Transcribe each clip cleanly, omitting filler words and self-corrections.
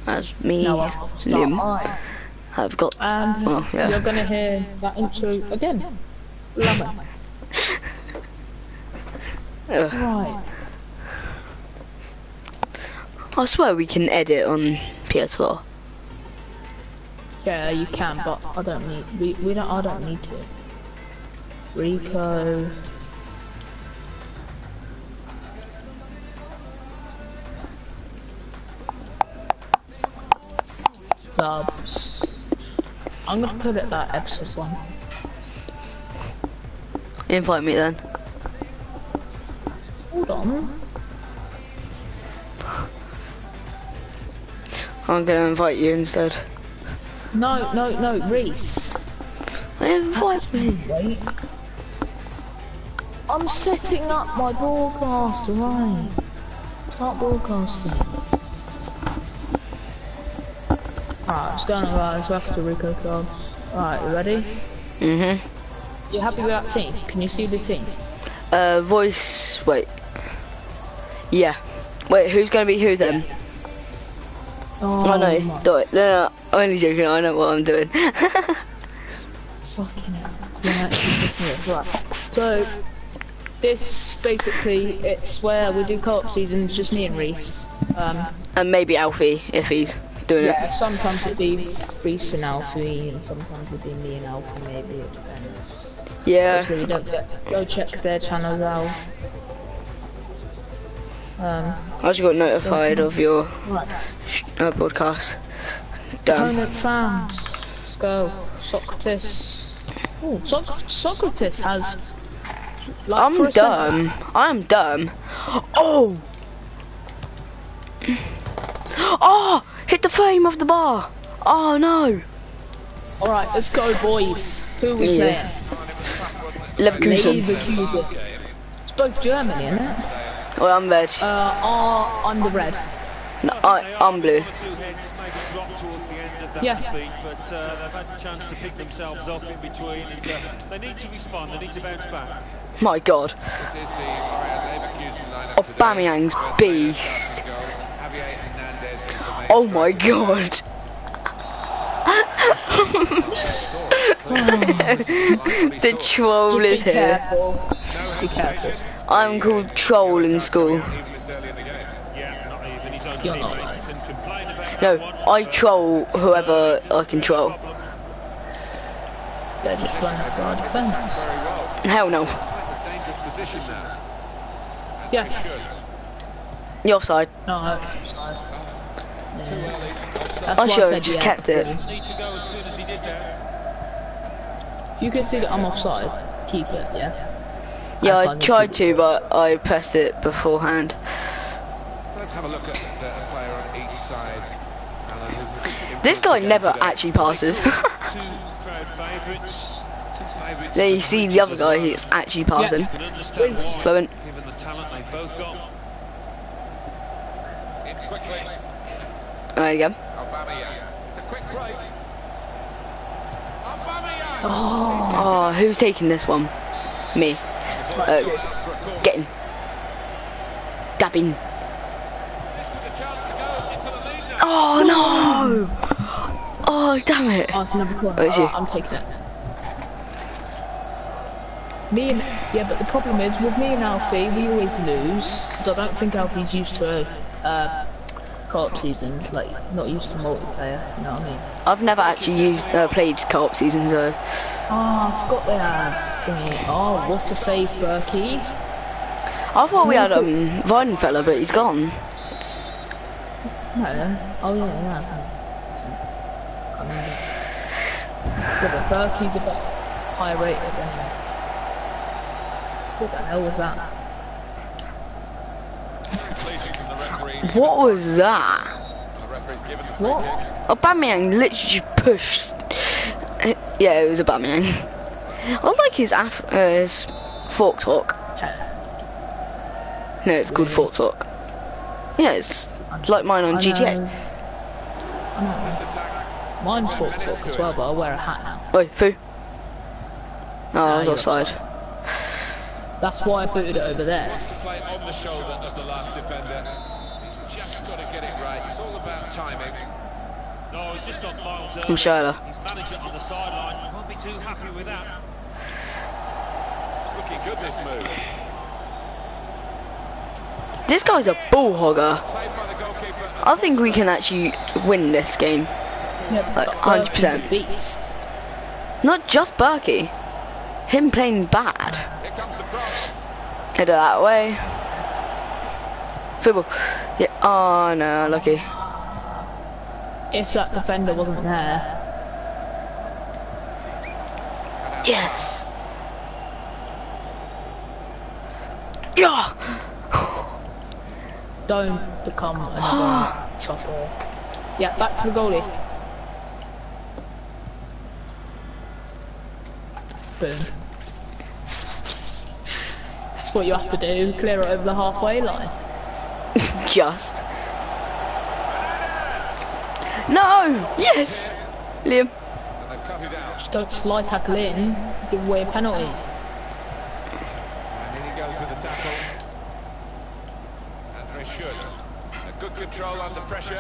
As me, Now I've got to start Lim, mine. have got. And Well, yeah. you're gonna hear that intro again. Love it. Right. I swear we can edit on PS4. Yeah, you can, but I don't need. We don't. I don't need to. Rico. Clubz. I'm gonna put it that episode 1. Invite me then. Hold on. I'm gonna invite you instead. No, Reese. Invite me. Wait. I'm setting up my broadcast, right? Start broadcasting. Alright, what's going on, guys? Welcome to Rico clubz. Alright, you ready? Mm-hmm. You happy with that team? Can you see the team? Voice, wait. Yeah. Wait, who's gonna be who then? Oh, no, do it. No, I'm only joking, I know what I'm doing. Fucking hell. You're actually just me. Right. So, this, basically, it's where we do co-op seasons, just me and Reese. And maybe Alfie, if he's doing Yeah, it. sometimes it'd be Reese and Alfie, and sometimes it'd be me and Alfie, maybe, it depends. Yeah. So you don't go check their channels out. I just got notified of your broadcast. Done. Opponent found. Let's go. Socrates. Oh, Socrates has. Like, I'm dumb. I'm dumb. Oh! Oh! Hit the frame of the bar. Oh no! Alright, let's go, boys. Who are we playing? Leverkusen. Leverkusen. It's both Germany, isn't it? Well, I'm red. I'm the red. No, I'm blue. Yeah. But they've had a chance to pick themselves up in between, and they need to respond. They need to bounce back. My God. Aubameyang's beast. Oh my God. The troll Just is be here. careful. Be careful. I'm called Troll in school. You're not right. No, I troll whoever I control. They're just running for our defence. Hell no. Yeah. You're offside. No, that's offside. Yeah. I should have just kept it. If you can see that I'm offside, keep it, yeah? Yeah, I tried to, but I pressed it beforehand. Let's have a look at a player on each side. This guy never actually passes. There you see the other guy who's actually passing. Fluent. Given the talent they both got. In quickly. There you go. Aubameyang. It's a quick break. Aubameyang. Oh, who's taking this one? Me. Get in. Dab in. Oh no! Oh damn it! Oh, it's another corner. Oh, it's you. I'm taking it. Yeah, but the problem is, with me and Alfie, we always lose, because I don't think Alfie's used to co-op seasons, like, not used to multiplayer, you know what I mean? I've never actually played co-op seasons though. Oh, I forgot they had thingy. Oh, what a save, Berkey. I thought we had Vine fella, but he's gone. No. Oh yeah, that's him. Can't remember. Yeah, but Berkey's a bit higher rated anyway. What the hell was that? What was that? What? Aubameyang literally just pushed. Yeah, it was Aubameyang. I like his fork talk. No, it's called fork talk. Yeah, it's like mine on GTA. I know. Mine's fork talk as well, but I wear a hat now. Oi, foo. Oh, I was you're offside. That's why I booted it over there. got to get it right. It's all about timing. No, he's just got miles From Shyla. His manager on the sideline won't be too happy with that. It's looking good, this move. This guy's a ball hogger. Saved by the goalkeeper. I think we can actually win this game. Yeah, Like, but 100%. Berkey's a beast. Not just Berkey. Him playing bad. Here comes the cross. Head it that way. Football. Yeah. Oh no, lucky. If that defender wasn't there, Yes. Yeah. don't become another chopper. Yeah, back to the goalie. Boom. That's what you have to do, clear it over the halfway line. Just. No. Yes. Liam. And they've cut it out. Just don't slide tackle in, give away a penalty. And in he goes with the tackle. And they should. A good control under pressure.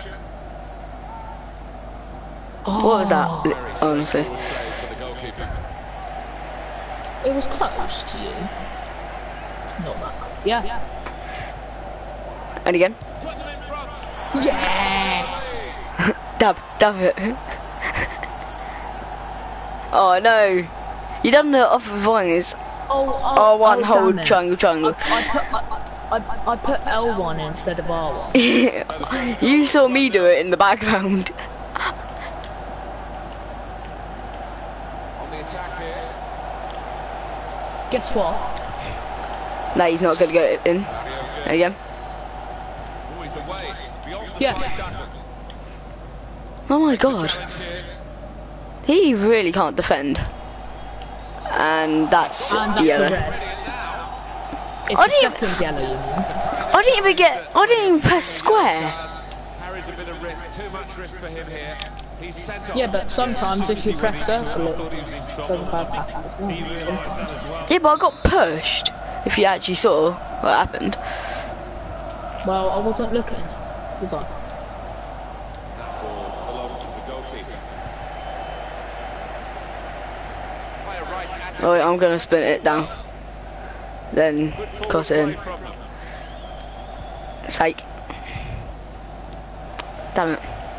What was that? Very Honestly. straightforward save for the goalkeeper. It was close to you. Not that. Yeah. And again. Put them in front. Yes! Dab it. Oh no. You done the off of Vines. R1 hold damn it. triangle. I put L1 instead of R1. You saw me do it in the background. On the attack here. Guess what? No, he's not gonna go in. There you go. Oh, he's away. Beyond the Yeah. slide tackle. Oh my god. Challenge here. He really can't defend. And that's And that's yellow. a red. Ready and now. It's I the didn't- second yellow, you mean? I didn't even press square. Carries a bit of risk. Too much risk for him here. He's sent off. Yeah, but sometimes if you press circle, it Thought he was in doesn't trouble. bad tackle. He realised that as well. Yeah, but I got pushed. If you actually saw what happened. Well, I wasn't looking. Was I? That ball belongs to the goalkeeper. Player right at it. Oh, I'm gonna spin it down. Then cross it in. From them. Sake. Damn it.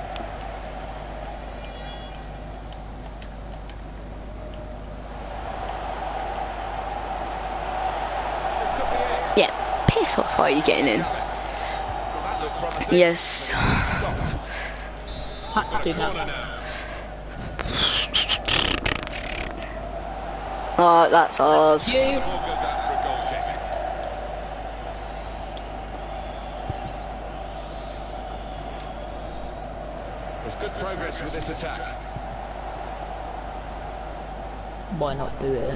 Yeah, piss off, are you getting in? Well, that looked promising. Yes. Had to do that. Oh, that's ours. You. Ball goes after a goal kick. There's good progress with this attack. Why not do it?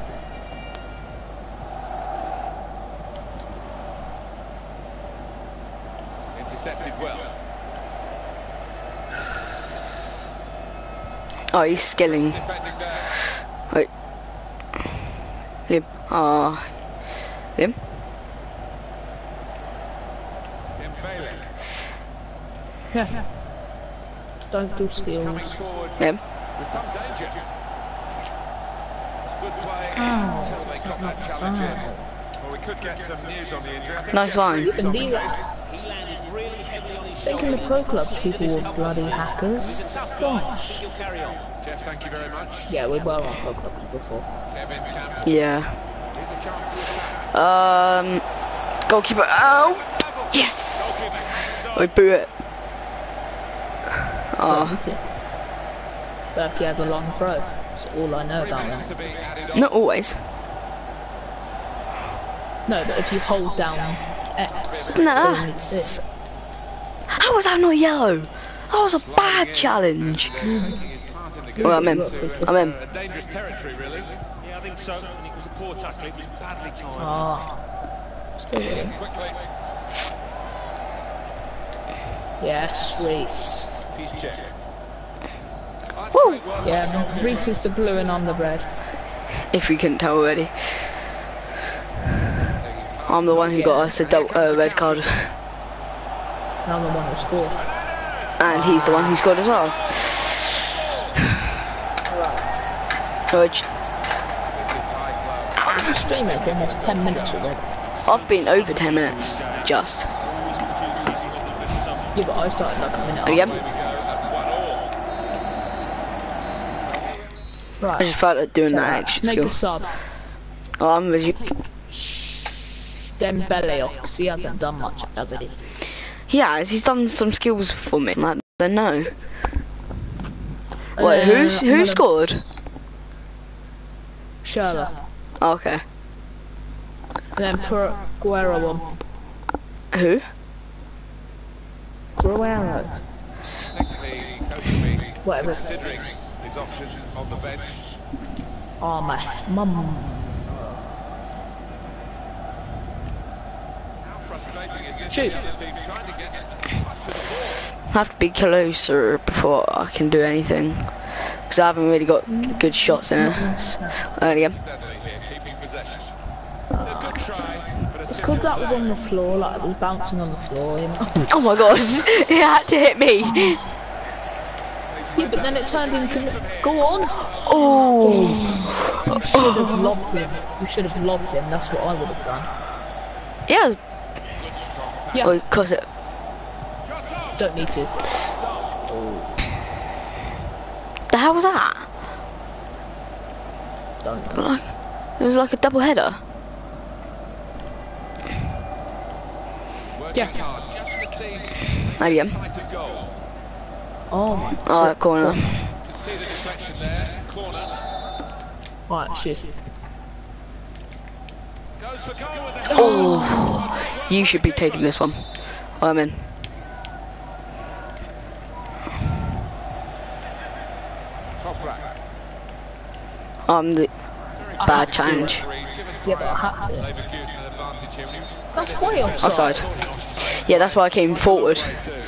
Intercepted well. Oh, he's skilling. Defending there. Wait. Liam. Ah. Liam? Mbele Yeah. Don't do skills. coming forward Liam? with some danger. It's good play until they got that challenge in. Well, we could get some news on the injury. I think Nice Jeff line. Reeves is on the Indeed. case. He landed really heavily on his Thinking the pro clubs people were bloody hackers. Gosh. He'll carry on. Jeff, thank you very much. Yeah, we were on pro clubs before. Kevin Campbell. Yeah. Here's a chance to attack. Goalkeeper. Oh! Yes! I boo it. Oh, Berkey has a long throw. That's all I know about him. To be added on. not always. No, but if you hold down X, so Nah. you need this. How was that not yellow? That was a bad challenge. Taking his part in the game. Oh, I'm in. I'm in. A dangerous territory, really. Yeah, I think so. And it was a poor tackle. It was badly timed. Ah. Still in. Quickly. Yes, Reese. He's checked. Woo! Yeah, Reese is the blue and I'm the red. If we couldn't tell already. I'm the one who got us a red card. And I'm the one who scored. And he's the one who scored as well. Which, I've been streaming for almost 10 minutes already. I've been over 10 minutes, just. Yeah, but I started like a minute Again? after. I Right. just felt like doing that Right, extra make skill. a sub. Oh, I'm with you. Dembele off, because he hasn't done much, has he? Yeah, he's done some skills for me. Like, I know. Wait, who scored? Sherlock. Oh, okay. And then Guerrero one. Who? Guerrero. Whatever. Considering his options on the bench. Oh my mum. How frustrating is this? Shoot. The other team trying to get touch of the ball. I have to be closer before I can do anything. Because I haven't really got good shots in it. Again. Steadily here, keeping possession. A good try, but a It's because that was on the floor, like it was bouncing on the floor, you know. Oh my god, he had to hit me. Yeah, but then it turned into. Go on. Oh. You should have lobbed him. You should have lobbed him. That's what I would have done. Yeah. Yeah. Oh, cause it. Don't need to. The hell was that? Don't. Like, it was like a double header. Yeah. hard just to see Again. sight of goal. Oh my. Oh, that corner. You can see the deflection there, corner. Right, shit. Goes for goal with the Oh, you should be taking this one. Oh, I'm in. top rack. I'm the bad challenge. Yeah, but I had to. They've accused an advantage here. That's way offside. Offside. Yeah, that's why I came forward.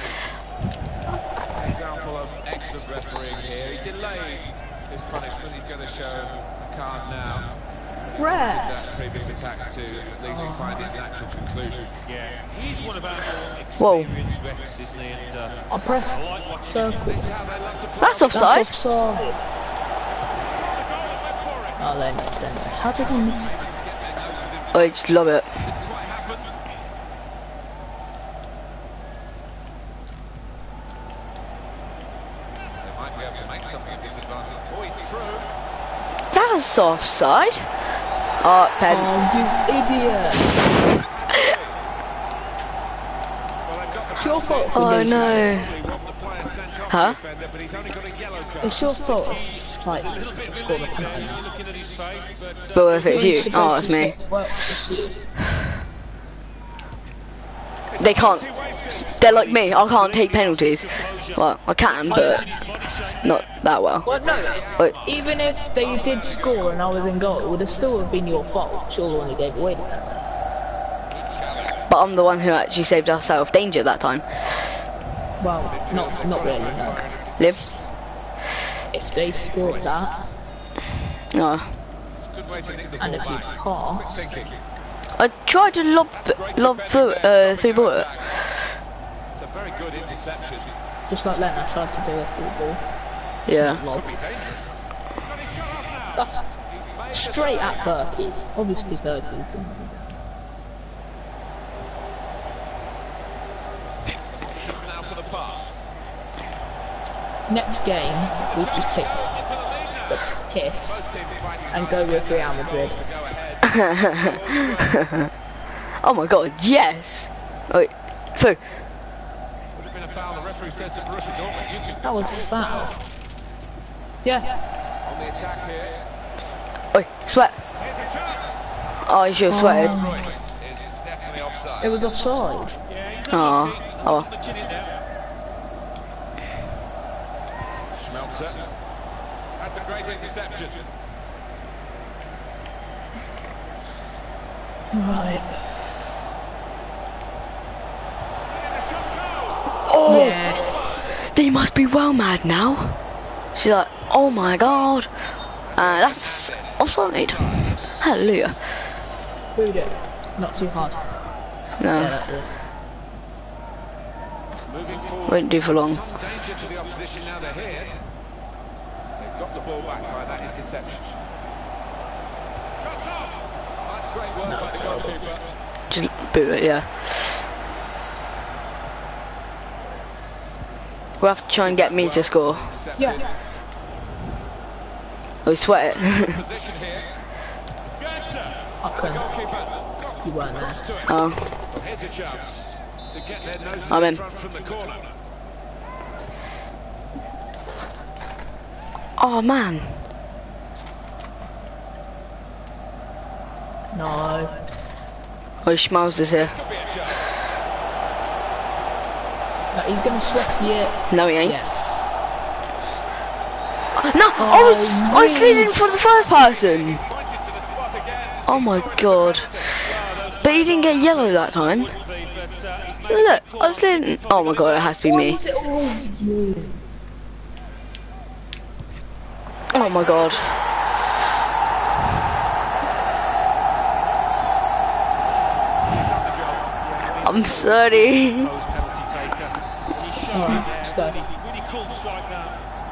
Example of excellent refereeing here. He delayed his punishment. He's going to show a card now. That Ref. previous attack to at least find his natural conclusion. Yeah, he's one of our Whoa. more experienced refs, isn't he? And I pressed circle. This is how they love to play. That's That's offside. offside. Oh, they missed it. How did he miss it? I just love it. Quite happen. They might be able to make something of this advantage. Oh, he's through. That's offside. Oh, pen. Oh, you idiot. Well, they've got the It's your fault for Oh losing. no. robbed the player sent off Huh? the defender, but he's only got a yellow card. It's your fault. Like, score the you're penalty. looking at his face, but But if it's you, Supposed oh, to it's me. say, well, it's you. They can't. They're like me. I can't take penalties. Well, I can, but not that well. Well, no. Wait. Even if they did score and I was in goal, it would have still have been your fault. You're the one who gave away the penalty. But I'm the one who actually saved ourselves danger that time. Well, not really, no. Liv? If they scored that, No. Good way to nick the and ball if you back. pass, Thinking. I tried to lob through ball. It's a very good interception. just like Lena tried to do a full ball. Yeah. Lob. Got his shot off now. That's straight at Berkey. Obviously Berkey. He's now for the pass. Next game, we'll just take the piss and go with Real Madrid. Oh my god, yes! Wait, Foo. Would have been a foul. The referee says to Borussia Dortmund, you can That was a foul. Yeah. on the attack here. Wait, sweat. Here's a chance. Oh, you should have sweated. Royce is definitely offside. It was offside. Oh, oh. Schmelzer. That's a great interception. Right. Oh, Yes. they must be well mad now. She's like, oh my god. That's offside. Hallelujah. Boot it. Not too hard. No. Yeah, that's it. Won't do for long. Some danger to the opposition now they're here. They've got the ball back by that interception. Shot up! That's great work by the goalkeeper. Just boot it, yeah. We'll have to try and get me to score. Yeah. Oh, sweat it. Position here. Okay. You weren't there. Oh, Well, here's a chance to get their noses I'm in. front from the corner. oh man. No. Oh, Schmalz is here. Could be a chance. No, he's gonna sweaty it. No, he ain't. Yes. No, I was leading for the first person. Pointed to the spot again. Oh my god. But he didn't get yellow that time. Look, I was leading. Oh my god, it has to be Why me. is it always you? Oh my god. I'm sorry. Alright, let's go. Really cool strike now.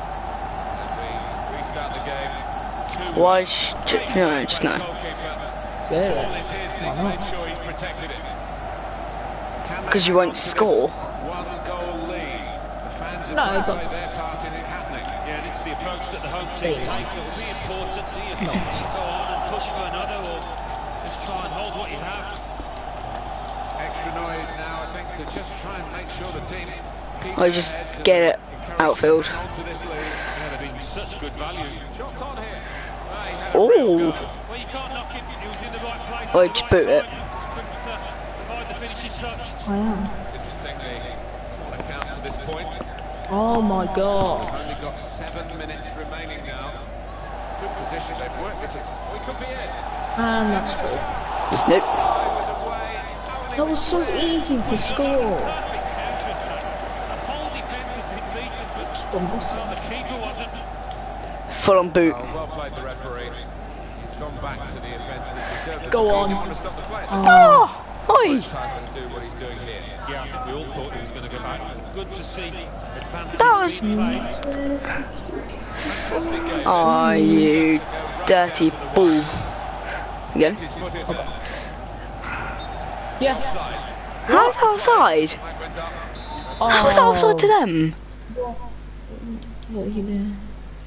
We restart the game. Why? No, just no. Goalkeeper. Yeah. Ball is his and he's made sure he's protected it. Can they Because you hang won't on to this score. One goal lead. The fans have No, tried to but- play their part in it happening. Yeah, and it's the approach that the home team take that will be important. Do you go on and push for another, or just try and hold what you have? Extra noise now, I think, to just try and make sure the team keep Or their just heads and get it encourage outfield. them onto this lead. Yeah, they've been such good value. Shots on here. Ah, he had a real Oh. go. Well, you can't knock him. He was in the right place. Oh, at the just right boot it. time. Just couldn't provide the finishing touch. I am. It's interesting on account to this point. Oh my god. Only got 7 minutes remaining now. Good position, they've worked this. We could be in. And that's full. Nope. Oh, it was away. That was so easy to score. Perfect counter-attack. The whole defence had been beaten, but well, the keeper wasn't. Full on boot. Oh, well played the referee. He's gone back to the offence with reserve. Go on. You want to stop the play. Oh, oi. Time to do what he's doing here. Yeah, I think we all thought he was going to go back. Good to see advantage That was- being played. Fantastic game. Oh, you dirty bull. Again. His foot in there. Yeah. How's that offside? Mike went up. How's that offside to them? What are you doing?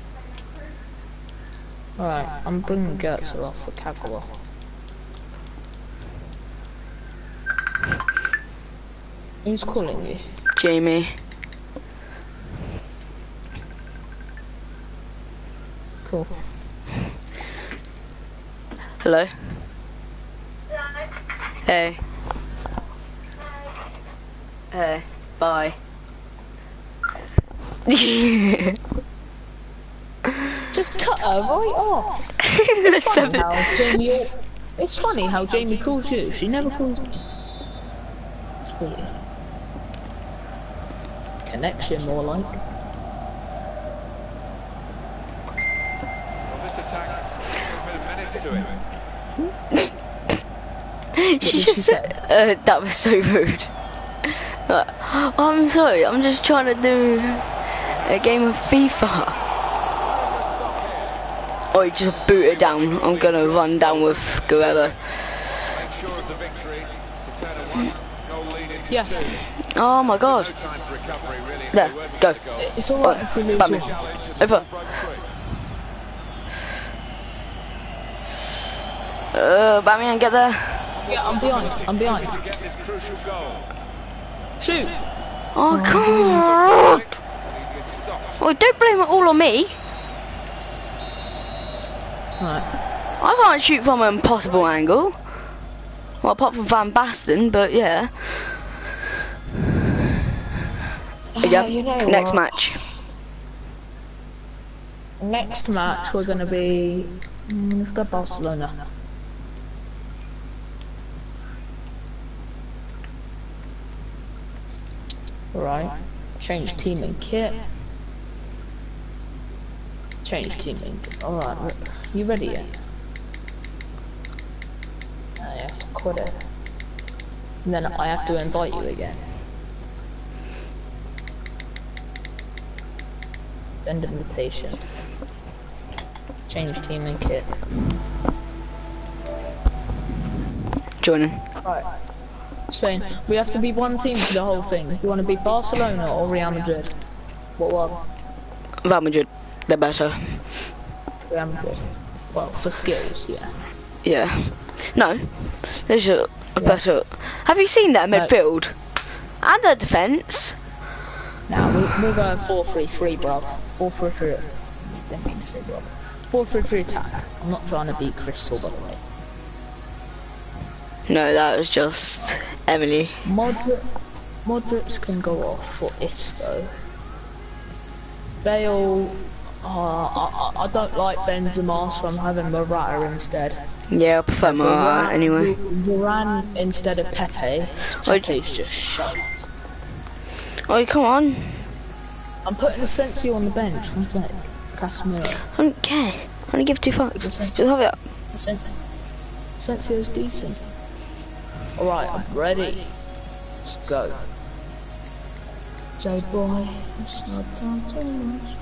Alright, I'm bringing Gertzer off for Kagawa. Who's calling you? Jamie. Cool. Hello? Hey. Hey. Bye. Just cut her right off. It's funny how Jamie calls you. She never calls me. It's weird. Connection, more like. Well, this attack, a bit of menace to it. She did just she said, that was so rude. I'm sorry, I'm just trying to do a game of FIFA. Oh, you just boot it down. I'm gonna run down with whoever. Make sure of the victory to turn a 1-goal lead into Yeah. 2. Oh my god. No time for recovery, really. if There, they were to go. get a goal. It's alright if we lose Batman. one. Challenge and the Over. ball broke free. Batman, get there. Yeah, I'm behind. I'm behind. To get this crucial goal. Shoot! Oh god. And he's been stopped. Oh, don't blame it all on me. Alright. I can't shoot from an impossible angle. Well, apart from Van Basten, but yeah. Yep. you know Next what? match. Next match, we're gonna be. Let's go Barcelona. Right. Change team and kit. Change team and kit. Alright, you ready yet? I have to quit it. And then I have to invite you again. Send invitation. Change team and kit. Joining. Right. Spain. We have to be one team for the whole thing. You want to be Barcelona or Real Madrid? What one? Real Madrid. They're better. Real Madrid. Well, for skills, yeah. Yeah. No. There's a better. Have you seen their midfield? And their defence? Now we're going 4-3-3, bro. 4-3-3. Didn't mean to say, bro. 4-3-3 attack. I'm not trying to beat Crystal, by the way. No, that was just Emily. Modric can go off for Isco. Bale. I don't like Benzema, so I'm having Morata instead. Yeah, I prefer Morata anyway. Varane instead of Pepe. Pepe's just shite. Oh, come on. I'm putting Asensio on the bench. One sec. Casemiro. I don't care. I don't give two fucks. Just have it up. Asensio's decent. Alright, I'm ready. Let's go. J boy, it's not time too much.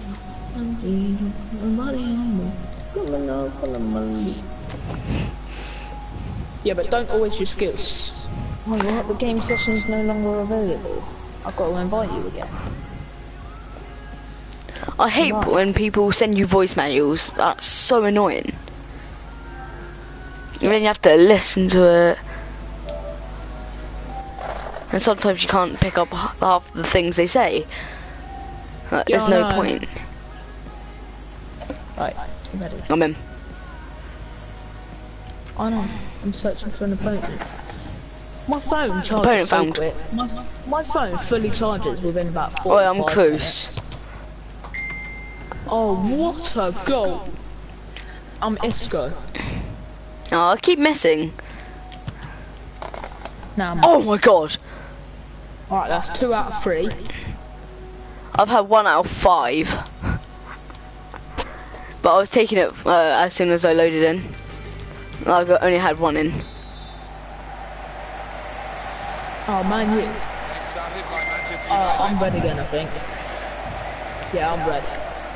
Yeah, but don't always use skills. Oh, what? The game session is no longer available. I've got to invite you again. I hate when people send you voicemails. That's so annoying. And then you have to listen to it. And sometimes you can't pick up half the things they say. There's no point. Right, I'm ready. I'm in. I know. I'm searching for an opponent. My phone charges so quick. My phone fully charges within about 4 Oh, I'm Cruz. Oh, what a goal! I'm Isco. Oh, I keep missing. Now oh my god. Alright, that's 2 out of 3. I've had 1 out of 5. But I was taking it as soon as I loaded in. I only had 1 in. Oh man, you. I'm red again, I think. Yeah, I'm red.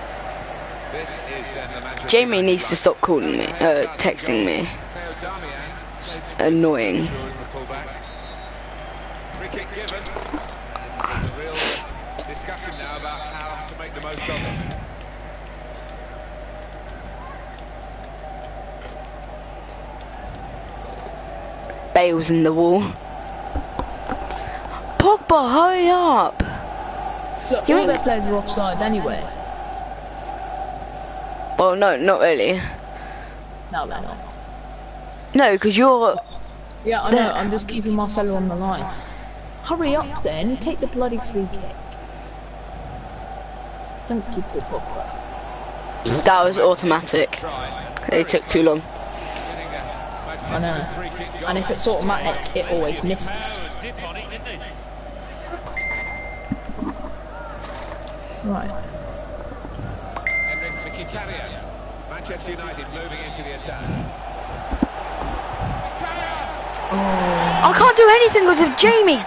Jamie needs to stop calling me, texting me. It's annoying. Bale's in the wall. Pogba, hurry up! Look, all their players are offside anyway. Well, no, not really. No, they're not. No, because you're... Yeah, I know, I'm just keeping Marcelo on the line. Hurry up then, take the bloody free kick. Don't keep it Pogba. That was automatic. It took too long. I know. And if it's automatic, it always misses. Right. Manchester United moving into the attack. I can't do anything because of Jamie.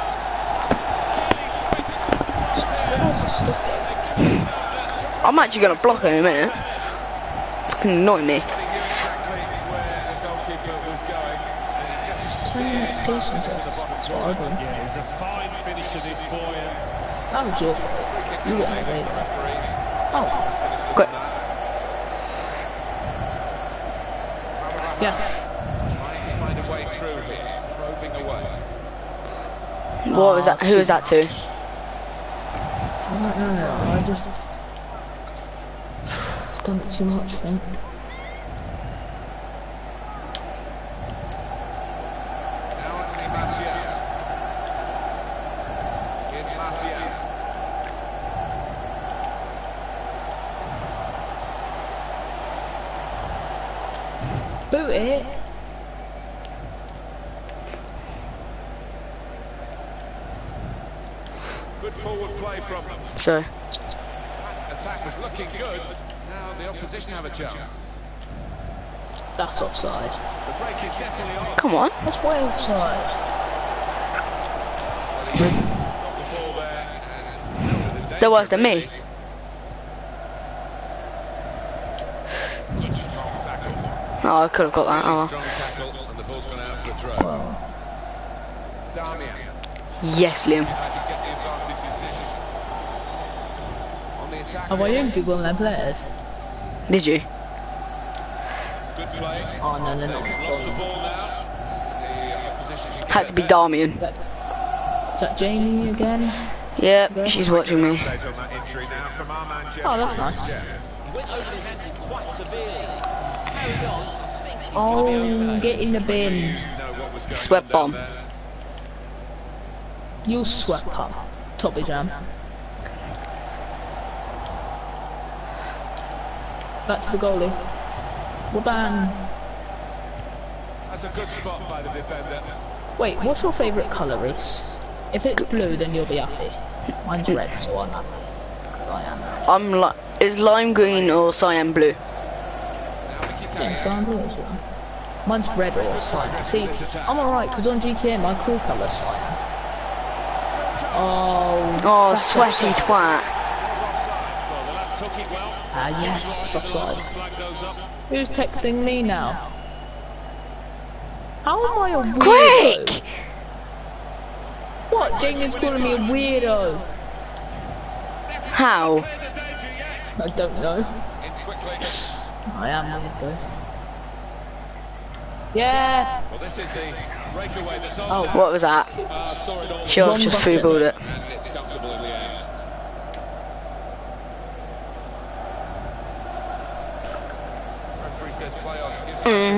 I'm actually gonna block her in a minute. It's gonna annoy me. Yeah, he's a fine finisher, this boy. That was your fault. You got me right there. Oh. Quick. Yeah. Trying to find a way through here, probing away. What was that? Who was that to? I don't know. I just done it too much, I think. Boot it. Good forward play from them. So. Attack was looking good. Now the opposition have a chance. That's offside. The break is definitely on. Come on. That's way offside. Got the ball there and They're worse than me. Oh, I could have got that. Oh. Strong tackle, and the ball's gone out for a throw. Well, Damian. Yes, Liam. I could get the advantage decision. On the attack. have I injured one of their players? Did you? Good play. Oh no, they're not. They've lost the ball now. The opposition can Had get to be it Damian. Is that Jamie again? Yep, she's watching me. back. Update on that injury now from our man, Jeff. Oh, that's nice. Jeff. He went over his ankle quite severely. He's carried on, so I think he's Oh, get in the bin. You know what was going Sweat on bomb. down there. You sweat pop. Toppy jam. Back to the goalie. Well done. That's a good spot by the defender. Wait, what's your favourite colour, Reese? If it's blue, then you'll be happy. Mine's red, so I'm happy. 'Cause I am. I'm like, is lime green or cyan blue? Now we keep Yeah, carrying so I'm blue as well. Mine's red or cyan. See, I'm alright, because on GTA my crew colour's cyan. Oh, Oh, that's sweaty offside. twat. well, the lad took it well. Ah, yes, it's offside. Flag goes up. Who's texting me now? How am I a weirdo? Quick! What? Jamie's calling me a weirdo. How? Clear the danger yet. I don't know. in quickly. I am weird though. Yeah. Well, this is the breakaway that's on. Oh, What was that? Saw it all. Sure, Wrong just button. footballed it. And it's comfortable in the end. Referee says play on. Gives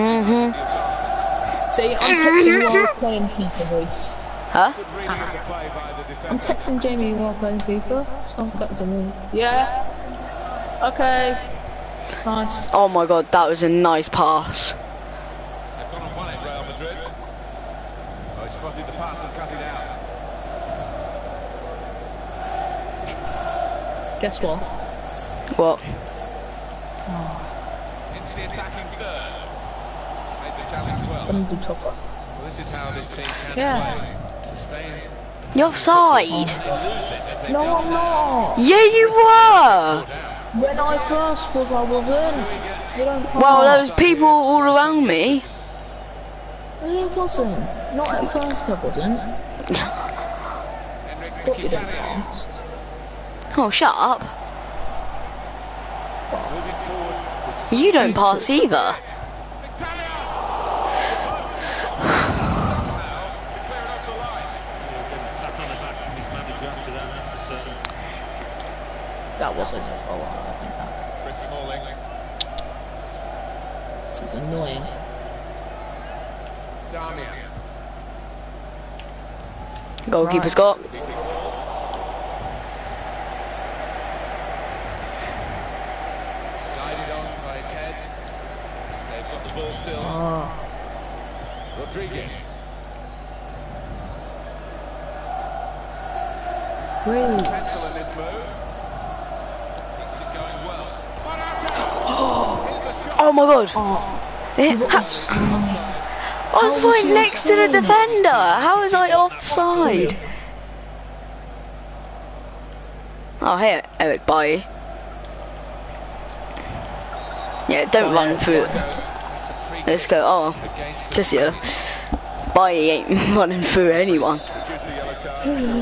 see, I'm texting while I was playing FIFA, Reese. Huh? good reading of the play by the I'm defender. texting Jamie while playing FIFA. Stop texting me. Yeah. Okay. Nice. Oh my god, that was a nice pass. They've gone and won it, Real Madrid. Oh, he spotted the pass and cut it out. Guess what? What? Into the attacking third. Made the challenge well. I'm gonna do chopper. Well, this is how this team can Yeah. play. Sustained. You're offside. They lose it as they No, go I'm not. Yeah, you were. When I first was, I wasn't. You don't Well, there pass. was people all around me. No, it wasn't. Not at first, I wasn't. Henrik Got you don't Mkhitaryan pass. Oh, shut up. moving forward with You don't pass either. Mkhitaryan. To clear it off the line. That's on the back from his manager after that, that's for certain. That wasn't your fault. I think that. Chris Smalling. This is annoying. Damian. Goalkeeper Right. Scott. Kicking ball. Guided on by his head. They've got the ball still. Oh. Rodriguez. Great. Potential in this move. Keeps it going well. Morata! Here's the shot. Oh my god. Oh. I was How was right he next to the offside? defender. How was I offside? Oh, hey, Eric, bye. Yeah, don't run through it. It's a free Let's kick go. Oh, against the just yeah. Bye ain't running through anyone. produce the yellow card.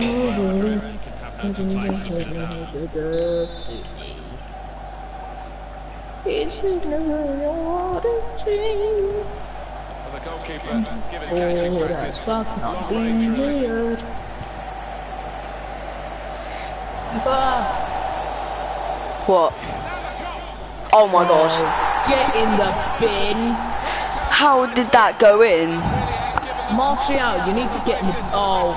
And the goalkeeper giving catching Oh, that's practice. fuck not Long being range really. weird. Bah. What? Oh my god. Get in the bin. How did that go in? Martial, you need to get in the... Oh,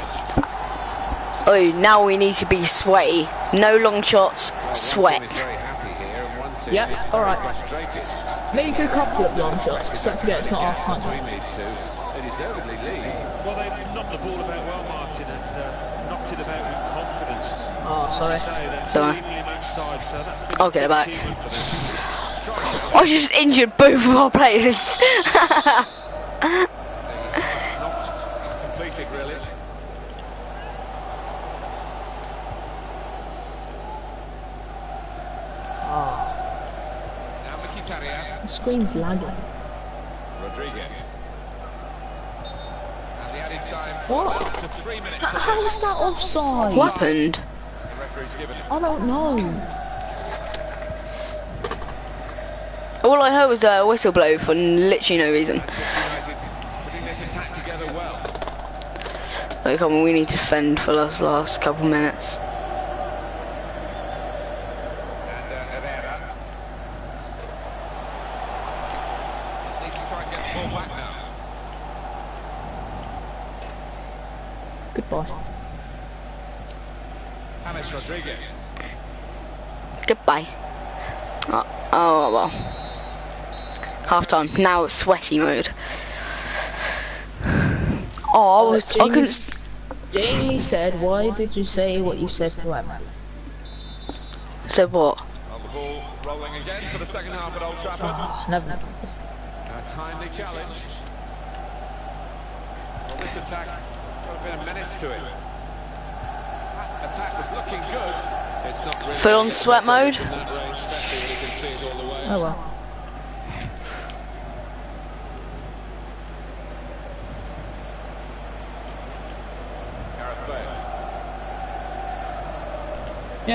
Oh, now we need to be sweaty. No long shots, One team is sweat. very happy here, and one team Yep, is very alright. frustrated. make a couple of long shots, because don't forget it's not half time. Between these two, they deservedly lead. Well, they've knocked the ball about well, Martin, and knocked it about with confidence. Oh, sorry. Say they're two Sorry. evenly matched sides, so that's been I'll a get it good back. achievement for them. I just injured both of our players. Not completed, really. Oh, Now Mkhitaryan. the screen's lagging. Rodriguez. And the added time What? to 3 minutes. How is that offside? What happened? The referee's given it. I don't know. All I heard was a whistle blow for literally no reason. Manchester United putting this attack together well. Like, come on, we need to fend for those last couple minutes. And Herrera. Need to try and get the ball back now. Goodbye. James Rodriguez. Goodbye. Oh well. Half time. Now it's sweaty mode. Oh, I couldn't. Jamie said, "Why did you say what you said to Emma?" Said what? Well, the ball rolling again for the second half at Old Trafford. Oh, never. A timely challenge. Well, this attack got a bit of menace to it. That attack was looking good. It's not really Full on sweat mode. in that range, especially when you can see it all the way. Oh well. Gareth Bale. Yeah.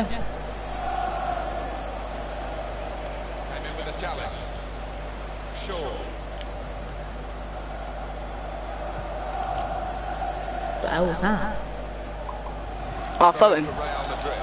Came in with a challenge. Shaw. What the hell was that? Oh, I felt him. For Real Madrid.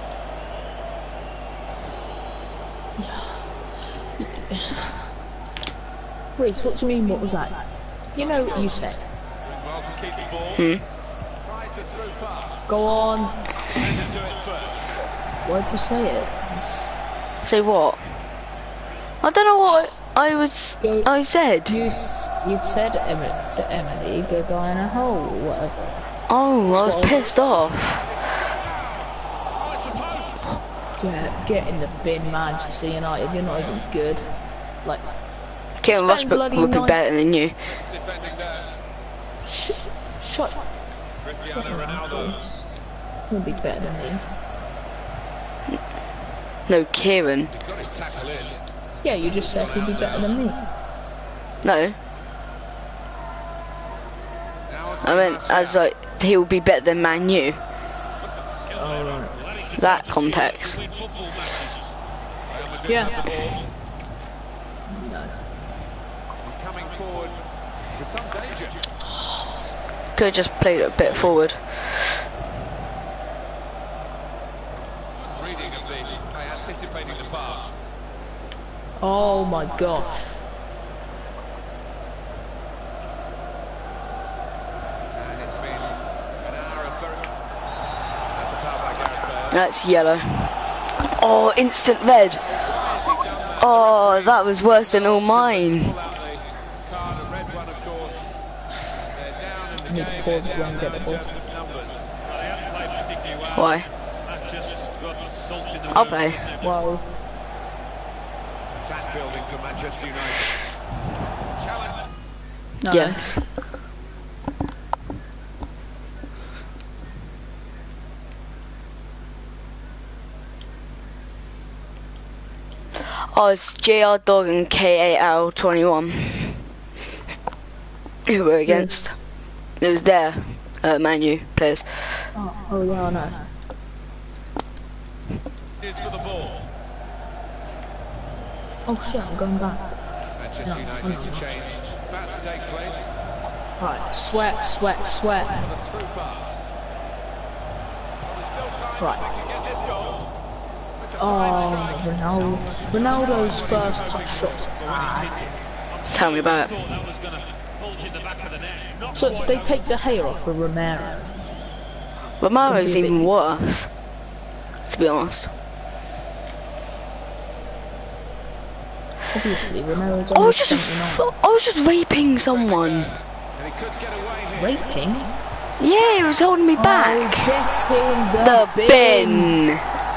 Reece, what do you mean? What was that? You know what you said. Doing well to keep the ball. Tries the through pass. Go on. Defended to it first. Why'd you say it? Say what? I don't know what I said. You said to Emily, go die in a hole or whatever. Oh, I was pissed off. Oh, it's the post. Get in the bin, Manchester United. You're not even good. Like, Kieran spend Westbrook bloody would be nine- better than you. Defending there. shut. Cristiano Ronaldo. He'll be better than me. No, Kieran. He's got his tackle in. Yeah, you just said he'd be better than me. No, Now I meant as like he'll be better than Man U. Oh, right. That context. Yeah. He's No. coming forward with some danger. Could have just played it a bit forward. Reading of the by anticipating the pass. Oh my gosh. And it's been an hour of very... That's a foul by Gareth Bale. That's yellow. Oh, instant red. Oh, that was worse than all mine. Pull out the card, a red one, of course. They're down in the I need to game. pause They're it when I down get in the ball. terms of numbers. Well, they haven't played particularly well. Why? That just got salt in the I'll wound, play. isn't it? Well, Attack building for Manchester United. Challenge. no. Yes. Oh, it's JR Dog and KAL21 who we're against. It was their Man U players. Oh yeah, I know. Is for the ball. Oh shit, I'm going back. Manchester United's change about to take place. Right, sweat. For the through pass. Well, there's still time. Right. They can get this goal. It's a fine strike. Oh, Ronaldo's first touch shot's bad. Tell me about it. Thought that was going to bulge in the back of the net. Not So quite if they that take the hair off of Romero. Romero's Could be a bit even worse, to be honest. Obviously, Romero's I only was just raping someone. And he could get away here. raping. Yeah, he was holding me Oh, back. get in The bin.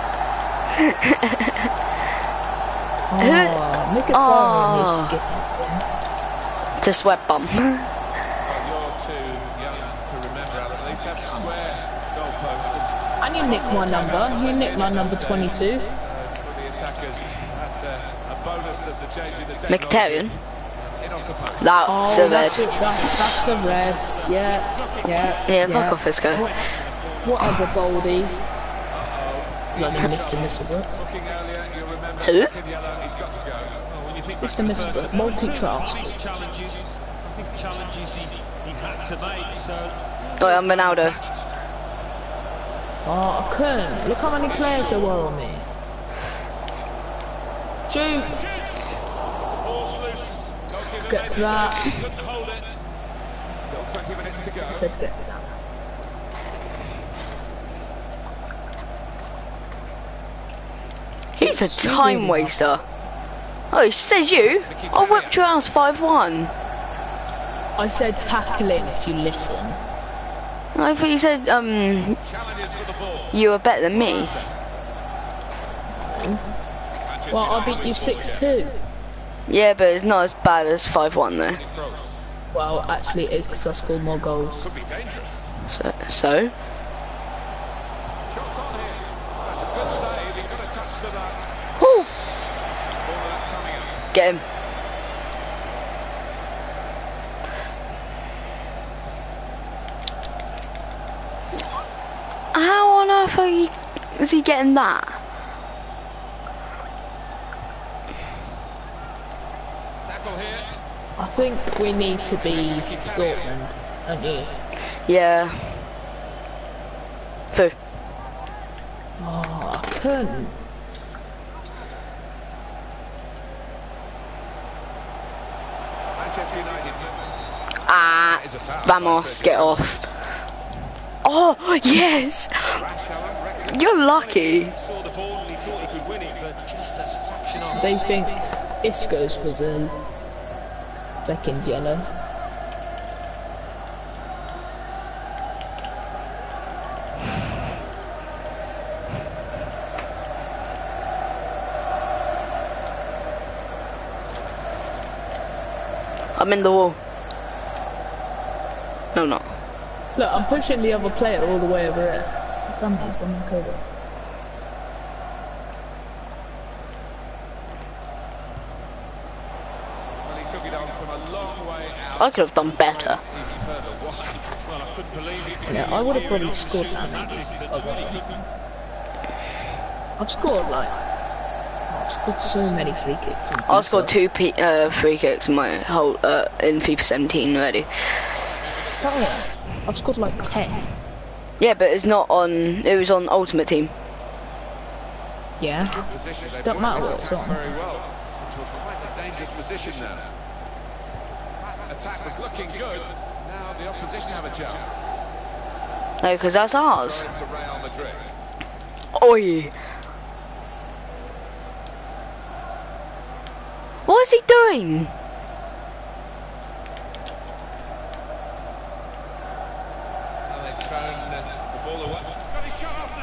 Oh, Mkhitaryan needs to get To sweat bum. Well, you're too young to remember, Alan. At least have square goalposts. And you nicked my number. You nicked my number 22. For the attackers, that's a bonus of the change in the technology. Mkhitaryan. in off the post. That's a red. That's a red. Yeah, Fuck off, Isco. Whatever, Goldie. Bloody Mr. Missabrook. Looking earlier, you'll remember Who? second yellow, he's got to go. Well, when you think Mr. Missabrook, multi-trust. these challenges, I think challenges he had to make, so... Oh, I'm Ronaldo. Oh, I couldn't. Look how many players there were on me. Shoot! Ball's loose. Goalkeeper Get made the that. save, couldn't hold it. Still 20 minutes to go. I said get that. He's a time waster. Oh, it says you. I whipped your ass 5-1. I said tackling if you listen. I thought you said, Challenges for the ball. you were better than me. Well, I beat you 6-2. Yeah, but it's not as bad as 5-1 though. Well, actually it is because I scored more goals. Could be dangerous. So? Shots on here. That's a good save. He's got a touch to that. Woo! Ball coming up. Get him. How on earth is he getting that? Tackle here. I think we need to be Dortmund, don't you? Yeah. Who? Oh, I couldn't. Manchester United. Ah, That is a foul. vamos, get off. Oh, yes! Rash, Alan, reckless. You're lucky. Saw the ball and he thought he could win it, but just a fraction off. They think Isco's was a second yellow. I'm in the wall. No, I'm not. Look, I'm pushing the other player all the way over here. Damn, he's gone back over. Well, he took it on from a long way out. I could have done better. Even further wide. Well, I couldn't believe it. Yeah, I would have probably scored Shooting that. that distance, really couldn't. I've scored I've scored so many free kicks. in I scored FIFA. 2 free kicks in my whole in FIFA 17 already. Oh, yeah. I've scored like 10. Yeah, but it's not on. It was on Ultimate Team. Yeah. Position. They've Don't worked matter this what's attack on. very well. Into a quite a dangerous position now. That attack was looking good. Now the opposition have a chance. No, because that's ours. Going to Real Madrid. Oi! What is he doing? Now they've thrown the ball away. Got his shot off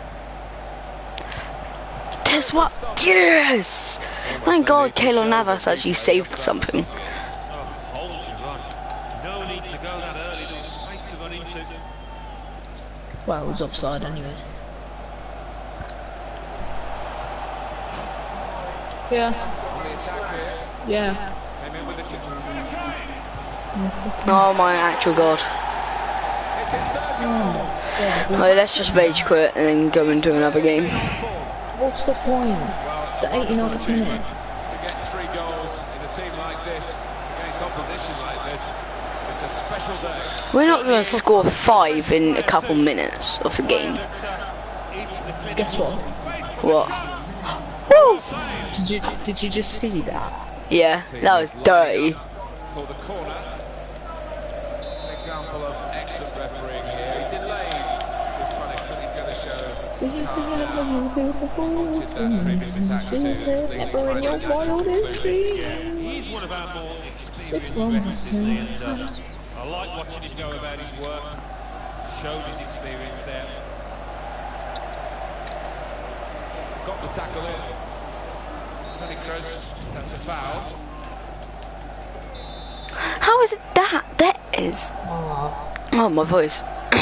now. Guess what? Yes! Thank God Keylor Navas actually saved something. Oh, hold your run. No need to go that early. There was space to run into. Well, it was offside anyway. Yeah. On the attack here. Yeah. Came in with a chip. Oh my actual God. It's his third goal. Right, let's just rage quit and then go into another game. What's the point? It's the 89th minute. To get 3 goals in a team like this, against opposition like this, it's a special day. We're not going to score 5 in a couple minutes of the game. Guess what? What? Woo! Did you just see that? Yeah, that was dirty. For the corner. An example of excellent refereeing here. He delayed this punishment. He's going to show. Did you see that? Wanted that previous attack to Never in your wildest dreams. He's one of our more experienced 6-1. refs, isn't he? And I like watching him go about his work. Showed his experience there. Got the tackle in. Tony Kroos, that's a foul. How is it that? That is. Oh, my voice.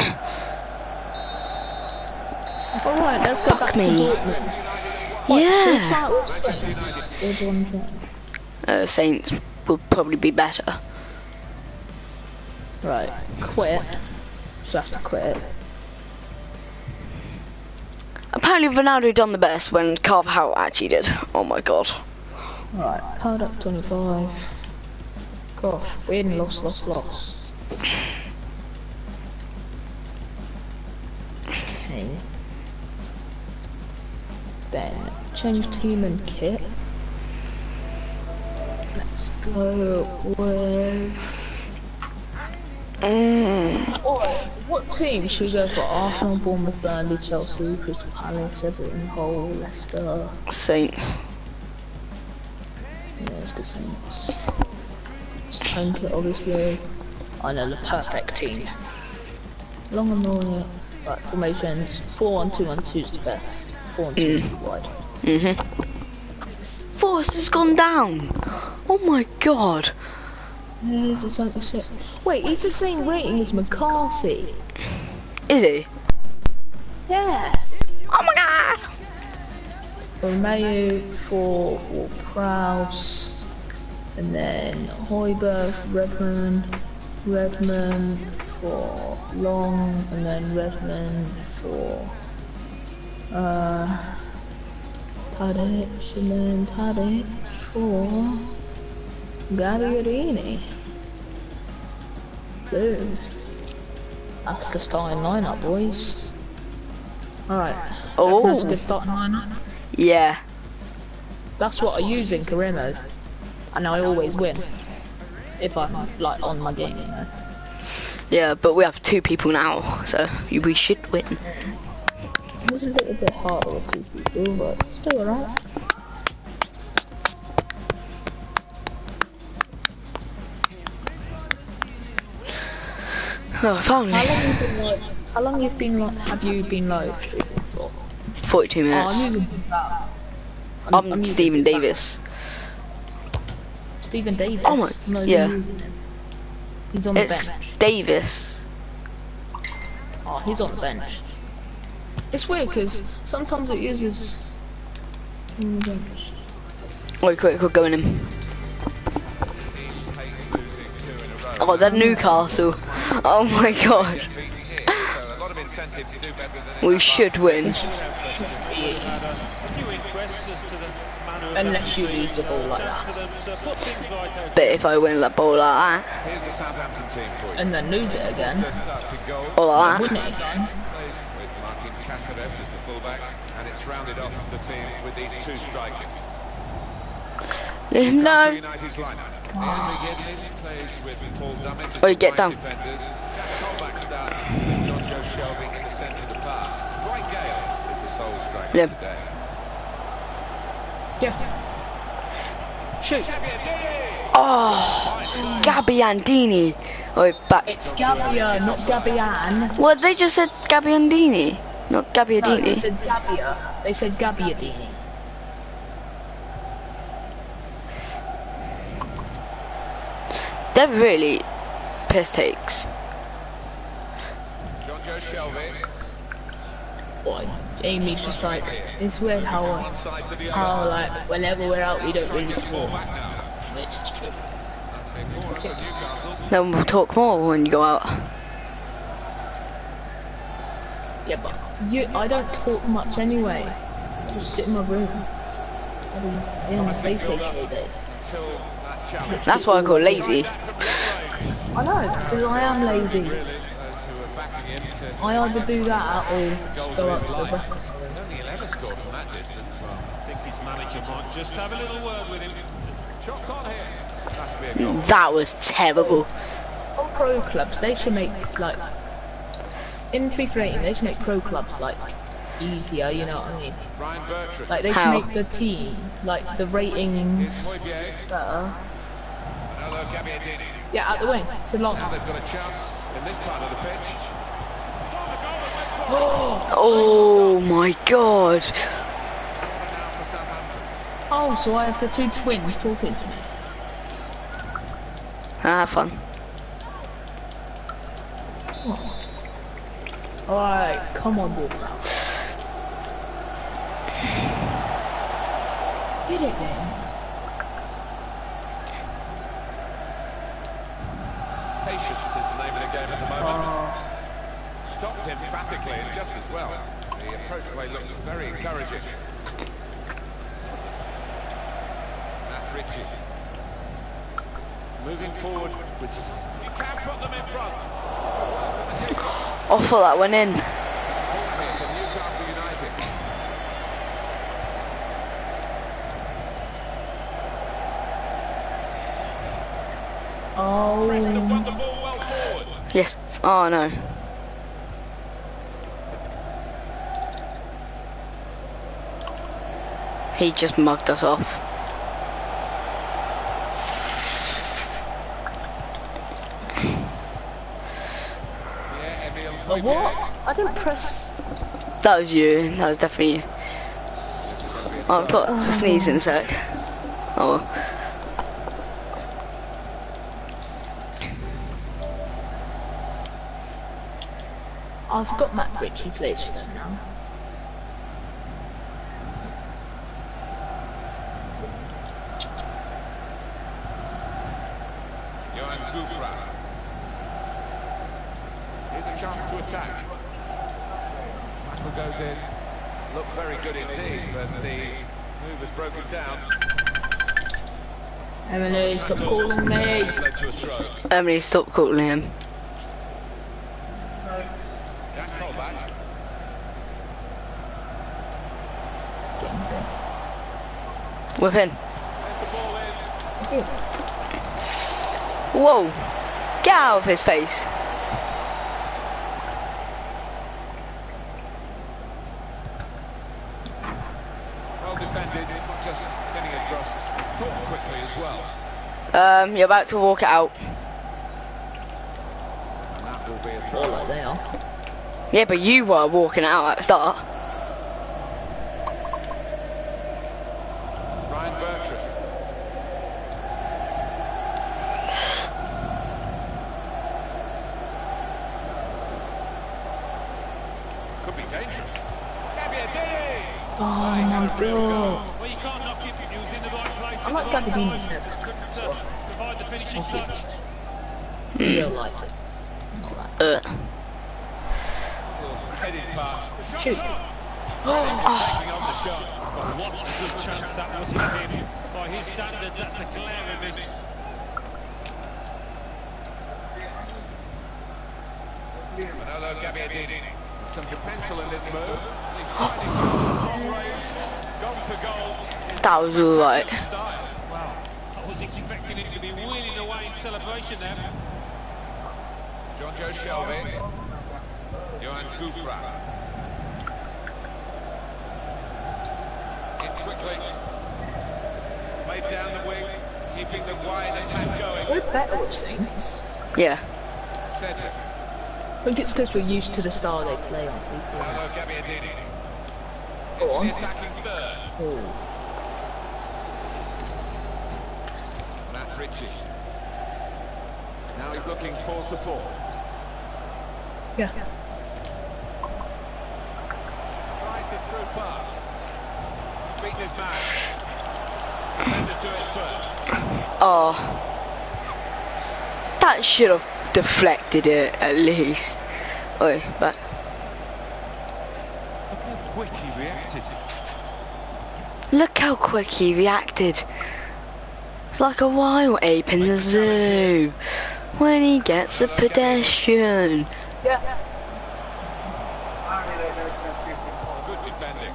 Alright, let's go Fuck back me. to Dortmund. Yeah. Saints. Saints would probably be better. Right, quit. Just have to quit it. Apparently Ronaldo done the best when Carvajal actually did. Oh my god. Right, powered up 25. Gosh, win, loss. Okay. Then change team and kit. Let's go with. What team should we go for? Arsenal, Bournemouth, Burnley, Chelsea, Crystal Palace, Everton, Hull, Leicester. Saints. Yeah, let's go Saints. Home kit, obviously. I know the perfect team. Long and long. Right, formations. 4-1-2-1-2 is the best. 4-1-2-1-2 wide. Forrest has gone down. Oh my god. He's a 76. Wait, he's the same rating as McCarthy. Is he? Yeah. Oh my god. Romeo for Prowse, and then Hoiberg, Redmond for Long, and then Redmond for Tadic, and then Tadic for Gagliardini. Boom. That's the starting lineup, boys. Alright. Oh. That's a good starting lineup. Yeah. That's what I use in career mode, and I always win if I'm like on my game, you know. Yeah, but we have 2 people now, so we should win. It's a little bit harder with 2 people, but still alright. Oh, finally. How long have you been live streaming for? 42 minutes. Oh, I'm using that. I'm Stephen Davis. Stephen Davis? Oh my, no, yeah. He's on the It's bench. Davis. Oh, he's on the bench. It's weird because sometimes it uses on the bench. Wait, quick, going in. Oh, that Newcastle. Oh my god. We should win. Unless you lose the ball like that. But if I win that ball like that, and then lose it again, or like win that, it again. And it's rounded off the team with these 2 strikers. no. Wait, get down. Yeah. Yeah. Shoot. Oh, Gabbiandini. Wait, back. It's Gabbia, not Gabbian. What, they just said Gabbiandini, not No, Gabbiadini. they said Gabbia. They said Gabbiadini. They're really piss takes. Boy, Jamie's just like, it's weird how like, whenever we're out, we don't really talk. Which is true. Then we'll talk more when you go out. Yeah, but I don't talk much anyway. I just sit in my room. I'll be on the PlayStation all day. That's what I call lazy. I know, because I am lazy. I either do that or just go out to the breakfast. I think his manager might just have a little word with him. Shots on here. That was terrible. On pro clubs, they should make like in FIFA 18, they should make pro clubs like easier. You know what I mean? Ryan Bertrand. Like they How? should make the team like the ratings better. Yeah, out the wing to long. Now they've got a chance in this part of the pitch. Oh my god. Oh, so I have the 2 twins talking to me. Have fun. Alright, come on, ball. Get it then. patience is the name of the game at the moment. Stopped emphatically and just as well. The approach play looks very encouraging. Matt Ritchie. Moving forward with... He can put them in front. I thought that went in. For Newcastle United. Oh. Preston won the ball well forward. Yes. Oh no. He just mugged us off. Oh, what? I didn't press. That was you. That was definitely you. Oh, I've got to sneeze in a sec. Oh. I've got Matt Ritchie plays for them now. Here's a chance to attack. Tackle goes in. Looked very good indeed, but the move has broken down. Emily, stop calling me. Led to a throw. Emily, stop calling him. Jack Colback. Whip in. There's the ball in. Whoa! Get out of his face. Well defended, just getting across. Thought quickly as well. You're about to walk it out. And that will be a All throw. like they are. Yeah, but you were walking it out at the start. Ryan Bertrand. Could be dangerous. Gabbiadini! Oh my god. Well, you can't knock him. He was in the right place. I like Gabbiadini's Just head. couldn't provide the finishing touch. Real life. Not that. Headed pass. Shoot. Taking on the shot. But what a good chance that was for him. By his standards, that's a glaring miss. Manolo Gabbiadini. Some potential in this move. Gone for goal. That was alright. Wow. I was expecting him to be wheeling away in celebration there. John Joe Shelby. Johan Gufra. In quickly. Played down the wing, keeping the wide attack going. We're better with things. Yeah. Cedric. I think it's because we're used to the style they play on people. Manolo Gabbiadini. Go Into on. the attacking third. Oh. Matt Ritchie. Now he's looking for support. Yeah. Tries the through pass. He's beaten his man. Defender to it first. Oh. That should have deflected it at least. Oi, back. Look how quick he reacted. Look how quick he reacted. It's like a wild ape in the zoo. When he gets a pedestrian. Yeah. Good defending.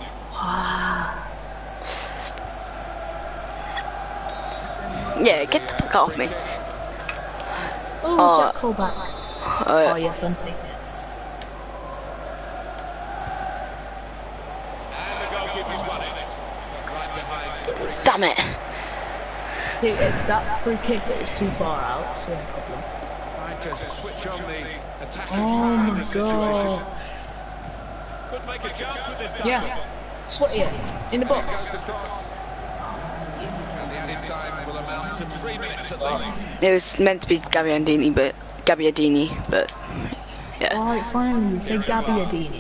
Yeah, get the fuck off me. Oh, Oh. Jack Colback. Oh yes, I'm taking it. And the goalkeeper's won it. Right behind the free. Damn it. Dude, that free kick that was too far out, so no problem. Trying to switch on the attacking Oh power in my this situation. god. Could make a chance with this tackle. Yeah. Sweaty it. In the Goes box. the cross. And the added time will amount to 3 minutes at least. It was meant to be Gabbiadini, but yeah. Alright, fine. Say Gabbiadini.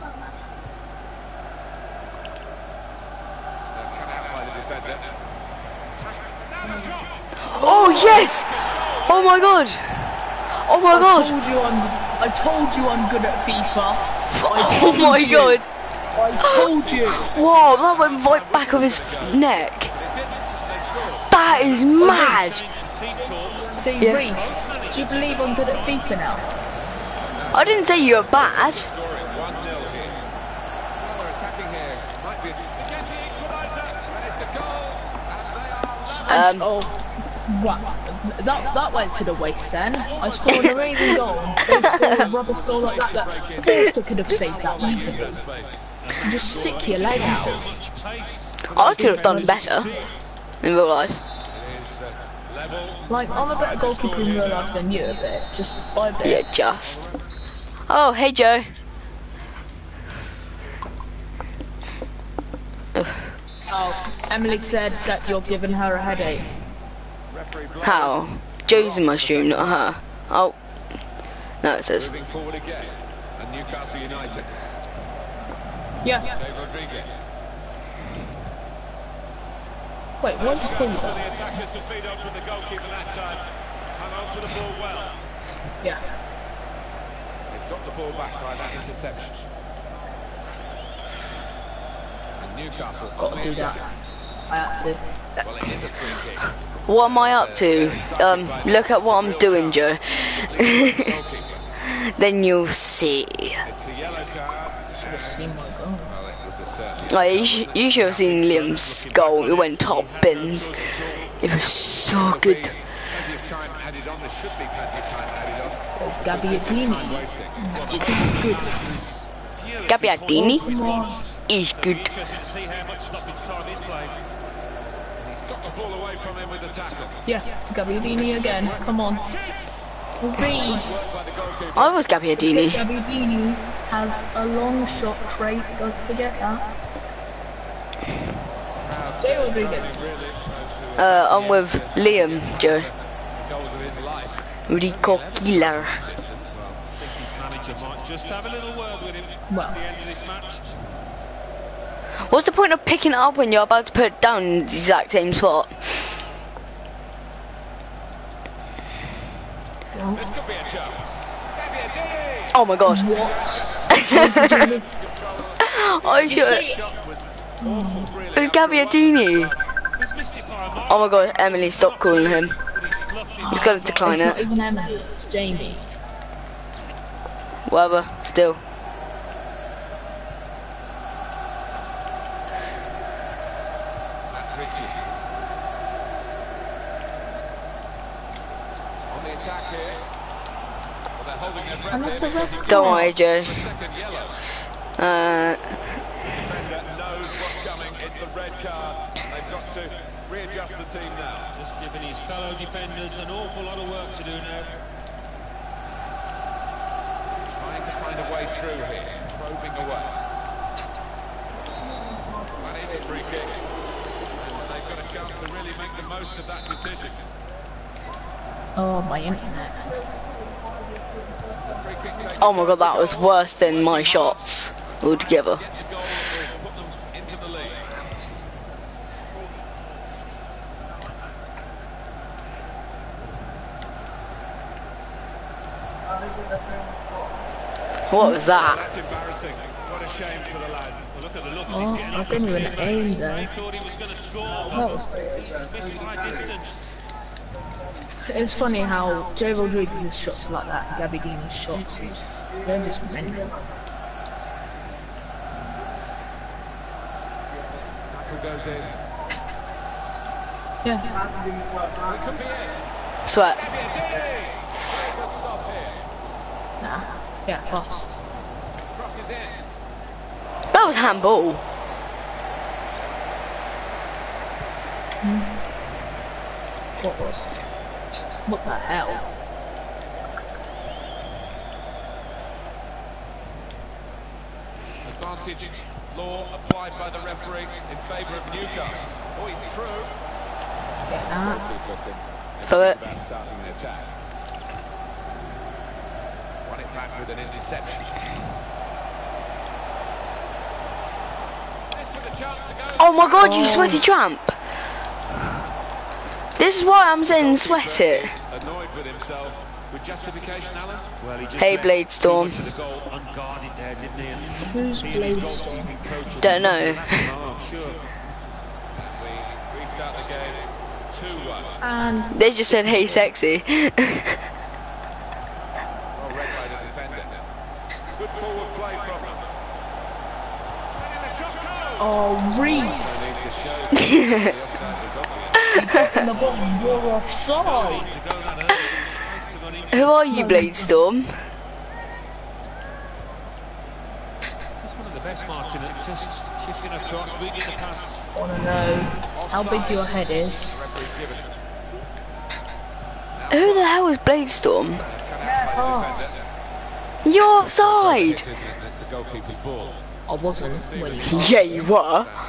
Cut out by the defender. Now the shot. Oh yes! Oh my god! Oh my god! I told you I'm good at FIFA. Oh my god! I told you. Whoa, that went right back of his neck. That is mad! See, Yeah. Reese, do you believe I'm good at FIFA now? I didn't say you were bad. Scoring 1-0 here. Well, they're attacking here. Might be. They get the equaliser, and it's a goal. And they are level. Wow. That went to the waste then. I scored an amazing goal. They scored a rubber goal like that. Forster could have saved that easily. You just stick your leg out. I could have done better in real life. Like, I'm a better goalkeeper in real life than you a bit. Just by a bit. Yeah, just. Oh, hey Joe. Oh, Emily said that you're giving her a headache. How? Joe's in my stream, not her. Oh. No, it says. Moving forward again. And Newcastle United. Yeah. Dave Rodriguez. Wait, what's For the Fulham? attackers to feed on from the goalkeeper that time. Hung on to the ball well. Yeah. They've got the ball back by that interception. And Newcastle Got on to the do that. attack. I had to. Well, it is a free kick. What am I up to? Look at what I'm doing, Joe. Goalkeeper. Then you'll see. It's a yellow card. Should have seen my goal. Well, it was a certain. Like, you should have seen Liam's goal. It went top bins. It was so good. Plenty of time added on. There should be plenty of time added on. There's Gabbiadini. Wasting. It's good. Gabbiadini Come on. is good. Interested to see how much stoppage time he's played. He's got the ball away from him with the tackle. Yeah, it's Gabbiadini again. Come on. Reese. I was Gabbiadini. Gabbiadini has a long shot trait. Don't forget that. Dave Rodriguez. I'm with Liam, Joe. Goals of his life. Rico Killer. I think his manager might just have a little word with him Well. at the end of this match. What's the point of picking it up when you're about to put it down in the exact same spot? This could be a chance. Gabbiadini! Oh my god. I should. Awful, really. It was Gabbiadini. He's missed it by a mile, Oh my god, Emily, stop calling him. but he's fluffed it. He's got to decline It's not it. even Emily, it's Jamie. Whatever, still. Matt Ritchie. On the attack here. Well, they're holding their breath And that's here a red because Don't worry, Joe. it's a second yellow. Defender knows what's coming. It's the red card. They've got to readjust the team now. Just giving his fellow defenders an awful lot of work to do now. Trying to find a way through here. Probing away. That is a free kick. And they've got a chance to really make the most of that decision. Oh, my internet. Free kick taken. Oh my god, that was worse than my shots altogether. Get the goal will put them into the lead. What was that? That's embarrassing. What a shame for the lad. Well, look at the looks Oh, he's getting I up didn't to. even aim there. He thought he was going to score. That was good. Missed by distance. It's funny how Jay Rodriguez's shots are like that, Gabbiadini's shots, they're just mental. Tackle goes in. Yeah, It could be it. Sweat. Gabbiadini! Good stop here. nah, yeah, pass. Crosses in. That was handball. What was? What the hell? Advantage law applied by the referee in favour of Newcastle. Oh, he's through. Get that. For it. About starting an attack. Won it back with an interception. Missed with a chance to go. Oh my god, you sweaty tramp. This is why I'm saying sweat it. Annoyed with himself. With justification, Alan? Well, he just Hey, left Blade Storm. too much of the goal unguarded there, didn't he? And Who's he and his Blade Storm? goalkeeping coach will Don't be know. looking at him, I'm sure. We restart the game 2-1. And They just said, hey, sexy. Well read by the defender. Good forward play from them. And the shot goes! oh, Reese. Needs to show the offside was obvious. And the ball were offside. To go that early, wasted on injury. Who are you, Blade Storm? He's one of the best, Martin, at just shifting across, reading the pass. I want to know how big your head is. Referee's given it. Who the hell is Blade Storm? Come out by the defender. You're offside. It's the goalkeeper's ball. I wasn't when you Yeah, you were. The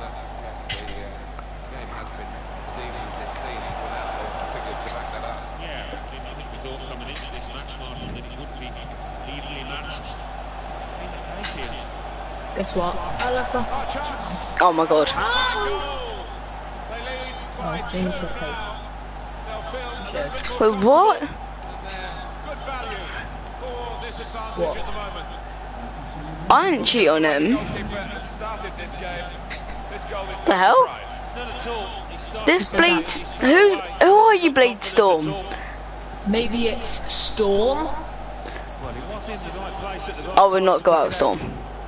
game has been as easy as it's seen without the figures to back that up. Yeah, I think we thought coming into this match, Martin, that it would be evenly matched. It's been the case here. Guess what? I love the Oh, chance! Oh my god. Goal! They lead by Oh, 2 James, now. okay. They'll feel a little bit more Wait, what? and they're good value for this advantage What? at the moment. I didn't cheat on The him. goalkeeper has started this game. This goal is The no hell? surprise. None at all. He started This to Blade... back, he's Who are you, Blade Storm? maybe it's Storm. Well, he was in the right place at the right I would time not to go put out it with Storm.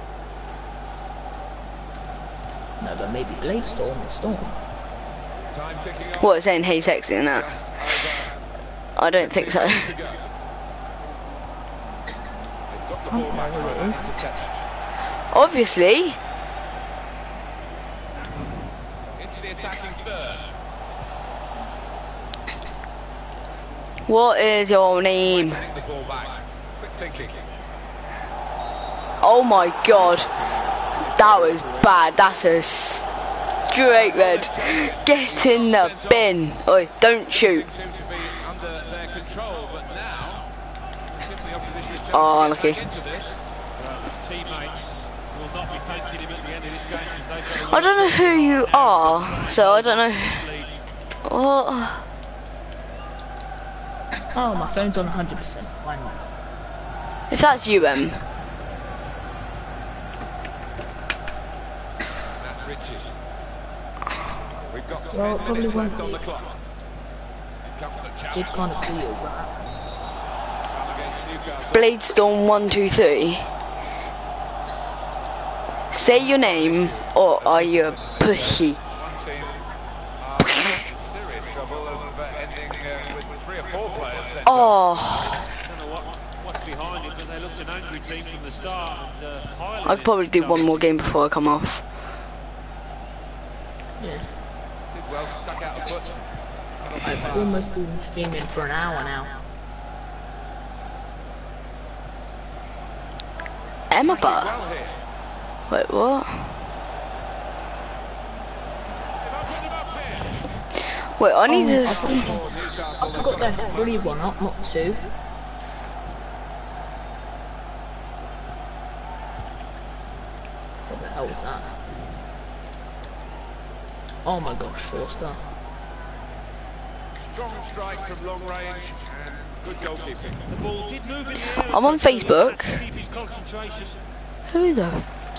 No, but maybe Blade Storm is Storm. Time ticking off. What, saying hey, sexy and that? I don't think so. To go. They've got the ball back who by it that is. interception. Obviously. Into the attacking third. What is your name? Winning the ball back. Quick thinking. Oh my god. That was bad. That's a straight red. Get in the bin. Oi, don't shoot. Seems to be under their control, but now give the opposition a chance Oh, to unlucky. get back into this. Well, his teammates will not be thanking him at the end of this game because they've got to I don't know who you are, so I don't know. lead. What? Oh, my phone's on 100%. Fine. If that's you, Matt Ritchie. We've got 10 Well, probably minutes won't left on be. the clock. Here comes the Did challenge. kind of feel that. Come against Newcastle. Blade Storm 123. Say your name, or are you a pussy? One team are in serious trouble of ending with 3 or 4 players sent off. Oh, I don't know what's behind it, but they looked an angry team from the start. And, Highland I'd probably do is one more game before I come off. Yeah. Did well, stuck out a foot. I've almost been streaming for an hour now. Emma Bar? Well here. Wait, what? They've opened them up here. Wait, I need to... For Newcastle, I they've got got their free one up, not 2. What the hell was that? Oh my gosh, 4-star. strong strike from long range and good goalkeeping. The ball did move in the air. I'm on Facebook. To keep his concentration. Who the...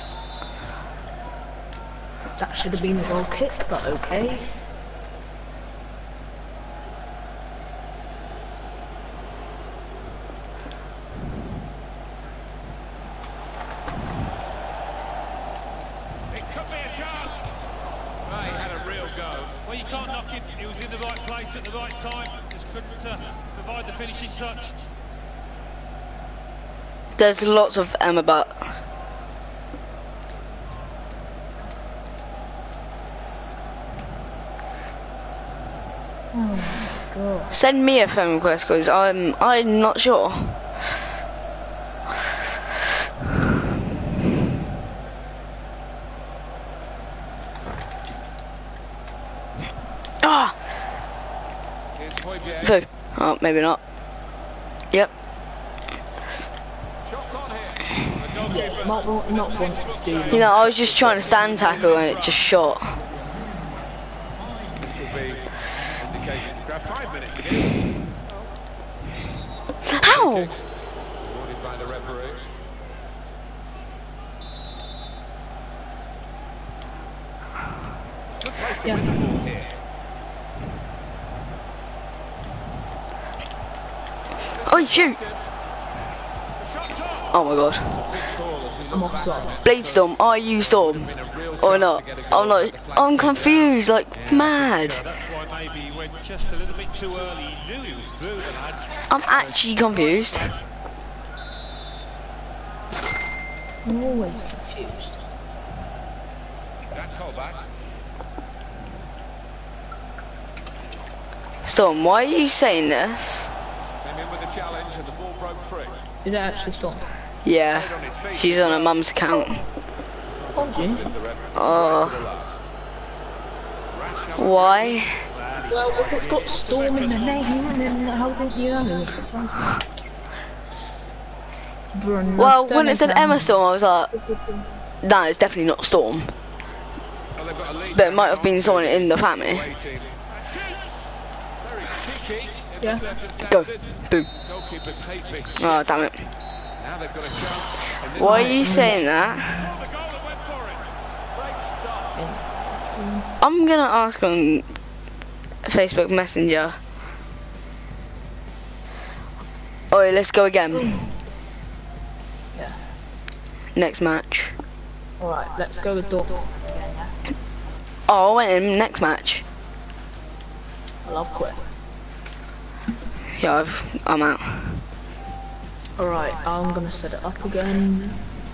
That should have been a goal kick, but okay. It could be a chance. Oh, he had a real go. Well, you can't knock him. He was in the right place at the right time. Just couldn't provide the finishing touch. There's lots of Emma Bar. Send me a phone request, because I'm not sure. Ah! Here's Hoybier. Who? Oh, maybe not. Yep. Shots on here. The goalkeeper. Not want to do that. You know, I was just trying to stand tackle and it just shot. This will be indication to grab 5 minutes against. How? Awarded by the referee. Good place to win the ball here. Oh shoot! Oh my god. I'm offside. Blade Storm, are you Storm? Or not? I'm not. I'm confused, like mad. That's why maybe he went just a little bit too early. He knew he was through the match. I'm actually confused. I'm always confused. That callback. Storm, why are you saying this? Came in with a challenge and the ball broke free. Is that actually Storm? Yeah, she's on her mum's account. Told you. Oh, why? Well, if it's got Storm in the name, then how did you know? Well, when it said Emma Storm, I was like, nah, it's definitely not Storm. Well, they've got a lead. But it might have been someone in the family. Very cheeky in Yeah. the Go, circumstances. boom. Goalkeepers hate being Oh, damn it. Now they've got a chance. And this Why are you saying that? the goal that went for it. Great start. I'm gonna ask on Facebook Messenger. Oi, let's go again. Yeah. Next match. Alright, let's go with Dortmund again, yeah? Oh, I went in next match. I love quit. Yeah, I'm out. Alright, I'm gonna set it up again.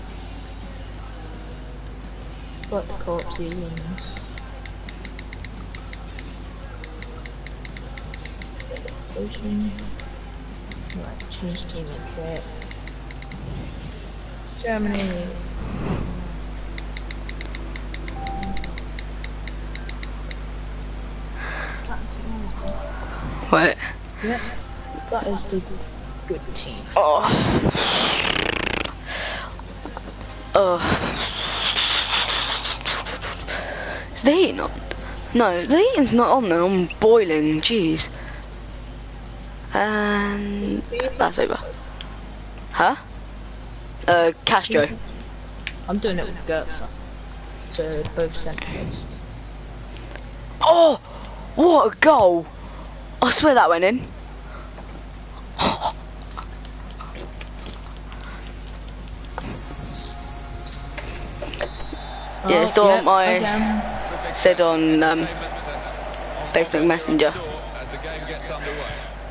But the clubz wins. Right, change team and create. Germany. Wait. Yep, that is the good team. Oh. Oh. Is the heating on? No, the heating's not on then. I'm boiling. Jeez. And that's over. Huh? Castro. I'm doing it with Gertz. So both centres. Oh, what a goal! I swear that went in. Yeah, Storm, I said on Facebook Messenger. As the game gets underway.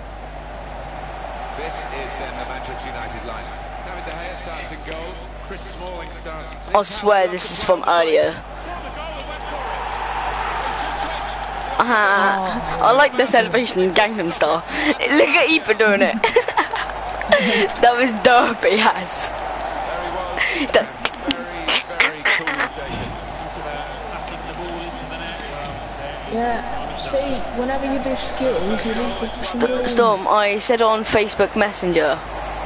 This is then the Manchester United lineup. David De Gea starts in goal. Chris Smalling starts. I swear this is from earlier. I like the celebration Gangnam Style. Look at Eva doing it. That was Derby has. Very well. That- Very cool rotation. Yeah, see, whenever you do skills, you lose the Storm, I said on Facebook Messenger.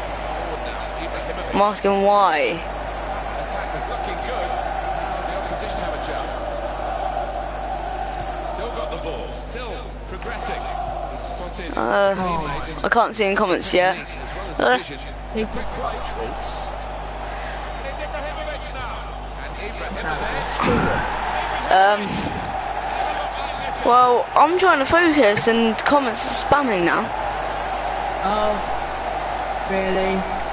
I'm asking why. Attack is looking good. Now the opposition have a chance. Still got the ball. Still progressing. He's spotted. I can't see in comments yet. As well as the vision. He could touch it. And it's Ibrahimovic now. And Ibrahimovic. Well, I'm trying to focus and comments are spamming now. Oh, really?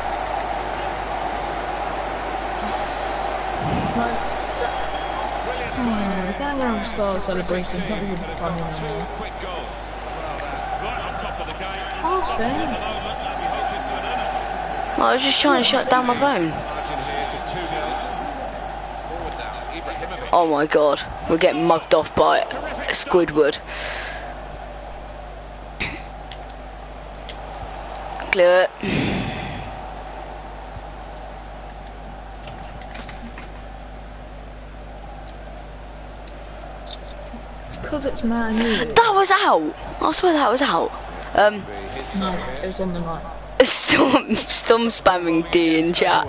The Gangnam Style celebration is not even funny anymore. Quick goals. Right on top of the game. Oh, same. I was just trying to shut down my phone. Margin here to 2-0. Forward now. Ibrahimovic. Oh my god, we're getting mugged off by Squidward. Clear it. It's because it's Man U. That was out! I swear that was out. No, it was on the night. Storm spamming D in chat.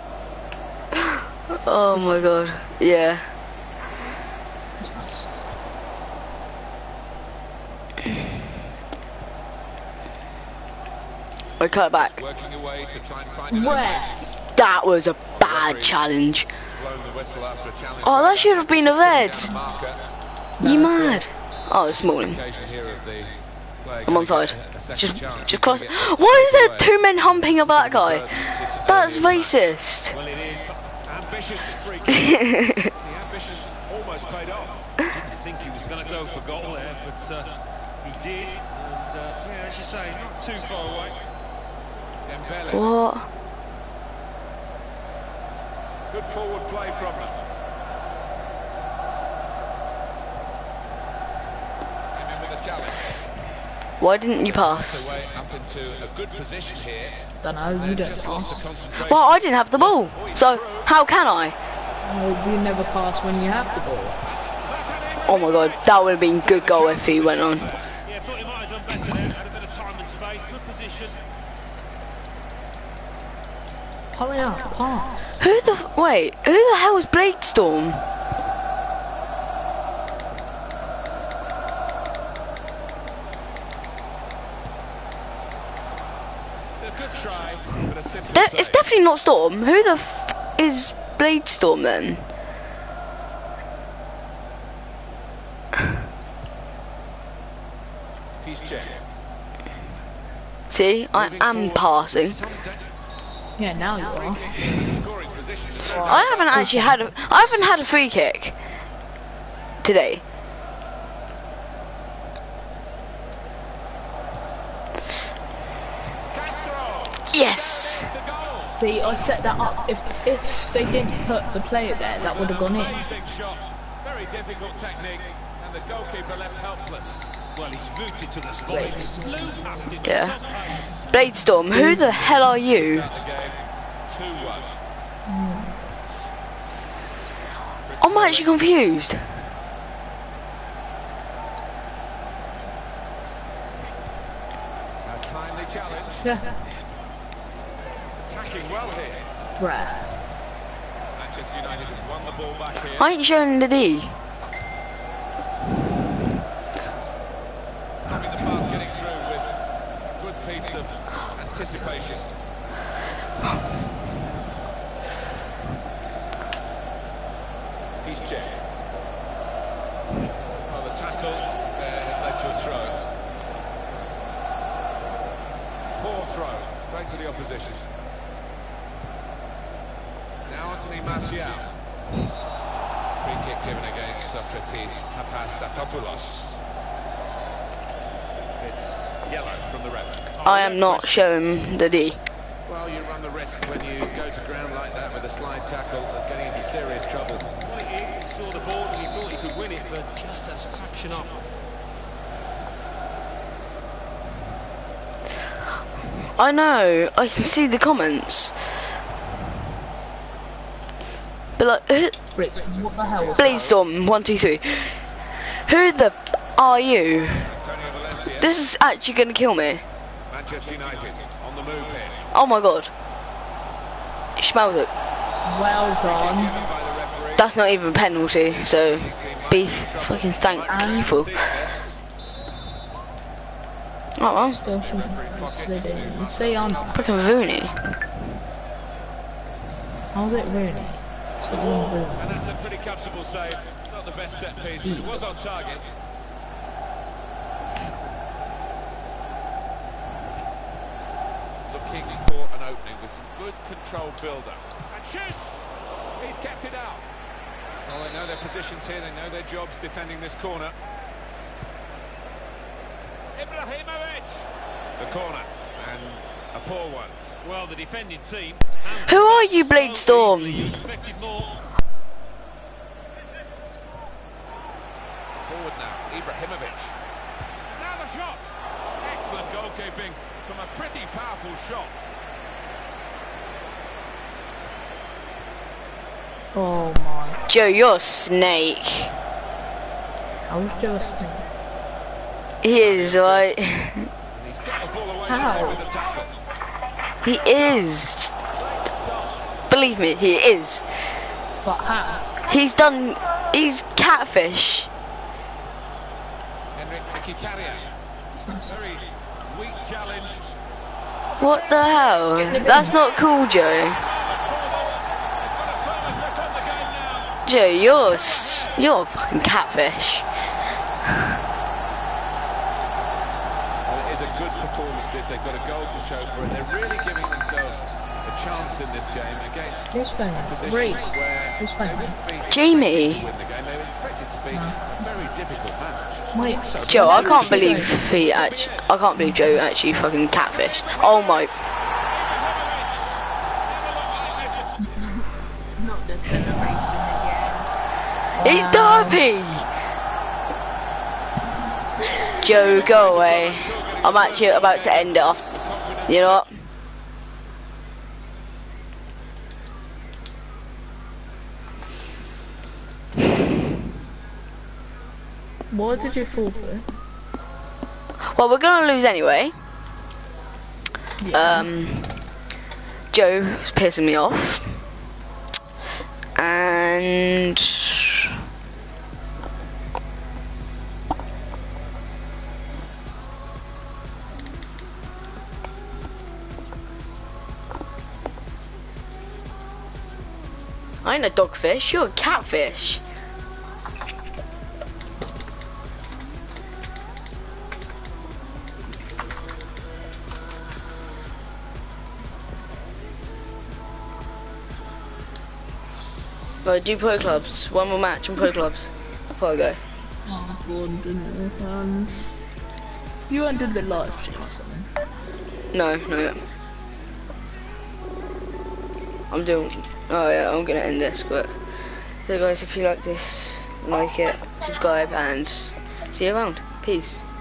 Oh my god, yeah. It's nice. I cut it back. Working away to try and find Where? That was a bad challenge. blown the whistle after a challenge. Oh, that should have been a red. Marker. You mad? Oh, it's Smalling. Occasion here of the player I'm on getting side. a second chance. Just cross. Why is there two men humping up that guy? That's racist. Well, it is. Ambitious free kick. The ambition almost paid off. Didn't think he was going to go for goal there, but he did. And yeah, as you say, not too far away. Dembele. What? Good forward play from them. Came in with a challenge. Why didn't you pass? Away up into a good position here. Don't know, you don't Just lost pass. the concentration. Well, I didn't have the ball, so how can I? No, you never pass when you have the ball. Oh my god, that would have been good goal if he went on. Yeah, thought he might have done better there. Had a bit of time and space, good position. Hurry up, pass. Who the hell is Bladestorm? A good try, but a simple It's save. definitely not Storm. Who the is Bladestorm then? He's checked. See, I am passing. Yeah, now you are. Scoring position is I haven't had a free kick today. Castro. Yes. The goal. See, I set that up. If they didn't put the player there, that would have gone in. Amazing shot. Very difficult technique, and the goalkeeper left helpless. Well, he's rooted to the spot. He flew past him. Yeah. Bladestorm, who the hell are you? Start the game 2-1. I'm actually confused. A timely challenge. Yeah. Attacking well here. Bruh. Manchester United have won the ball back here. I ain't showing the D. Having the pass getting through with a good piece of anticipation. He's checked. Well, the tackle has led to a throw. Poor throw, straight to the opposition. Now Anthony Martial. Free kick given against Socrates Papastatopoulos. It's yellow from the ref. I am not showing the D. Well, you run the risk when you go to ground like that with a slide tackle of getting into serious trouble. Well, it is. He saw the ball and he thought he could win it, but just a fraction off. I know, I can see the comments. But like, who, Fritz, what the hell was that? Bladestorm, 1, 2, 3. Who the are you? Antonio Valencia, This is actually gonna kill me. Manchester United on the move here. Oh my god. It smells it. Well done. Given by the referee. That's not even a penalty, so be fucking thankful. Oh well, Still shouldn't have slid in. You say I'm fucking Rooney. how's it Rooney? So doing Rooney. And that's a pretty comfortable save. Not the best set piece, but it was on target. Looking for an opening with some good controlled build-up. And shoots! He's kept it out. Well, they know their positions here, they know their jobs defending this corner. Ibrahimovic! The corner, and a poor one. Well, the defending team. Who are you, Bladestorm? You expected more. Forward now, Ibrahimovic. Now the shot! Excellent goalkeeping from a pretty powerful shot. Oh my. Joe, you're a snake. I was just He is, right? And he's got the ball away How? from there with the tackle. He is. Believe me, he is. but how? He's catfish. Henrik Mkhitaryan. That's nice. Very weak challenge. What the hell? That's not cool, Joe. Joe, you're a fucking catfish. Well, it is a good performance this. They've got a goal to show for it. They're really giving themselves a chance in this game against Who's playing? positions Reese. where Who's they playing? wouldn't be Jamie. expected to win the game. They were expected to be a very difficult match. Wait. Joe, I can't believe Joe actually fucking catfished. Oh my. Not the celebration again. It's Derby! Joe, go away. I'm actually about to end it off. You know what? What did you fall for? Well, we're gonna lose anyway. Joe's pissing me off. And I ain't a dogfish, you're a catfish. Right, do pro clubs. One more match on pro clubs before I go. Oh, God, didn't you ended the live stream or something? No. I'm doing. Oh yeah, I'm gonna end this quick. So guys, if you like this, like it, subscribe, and see you around. Peace.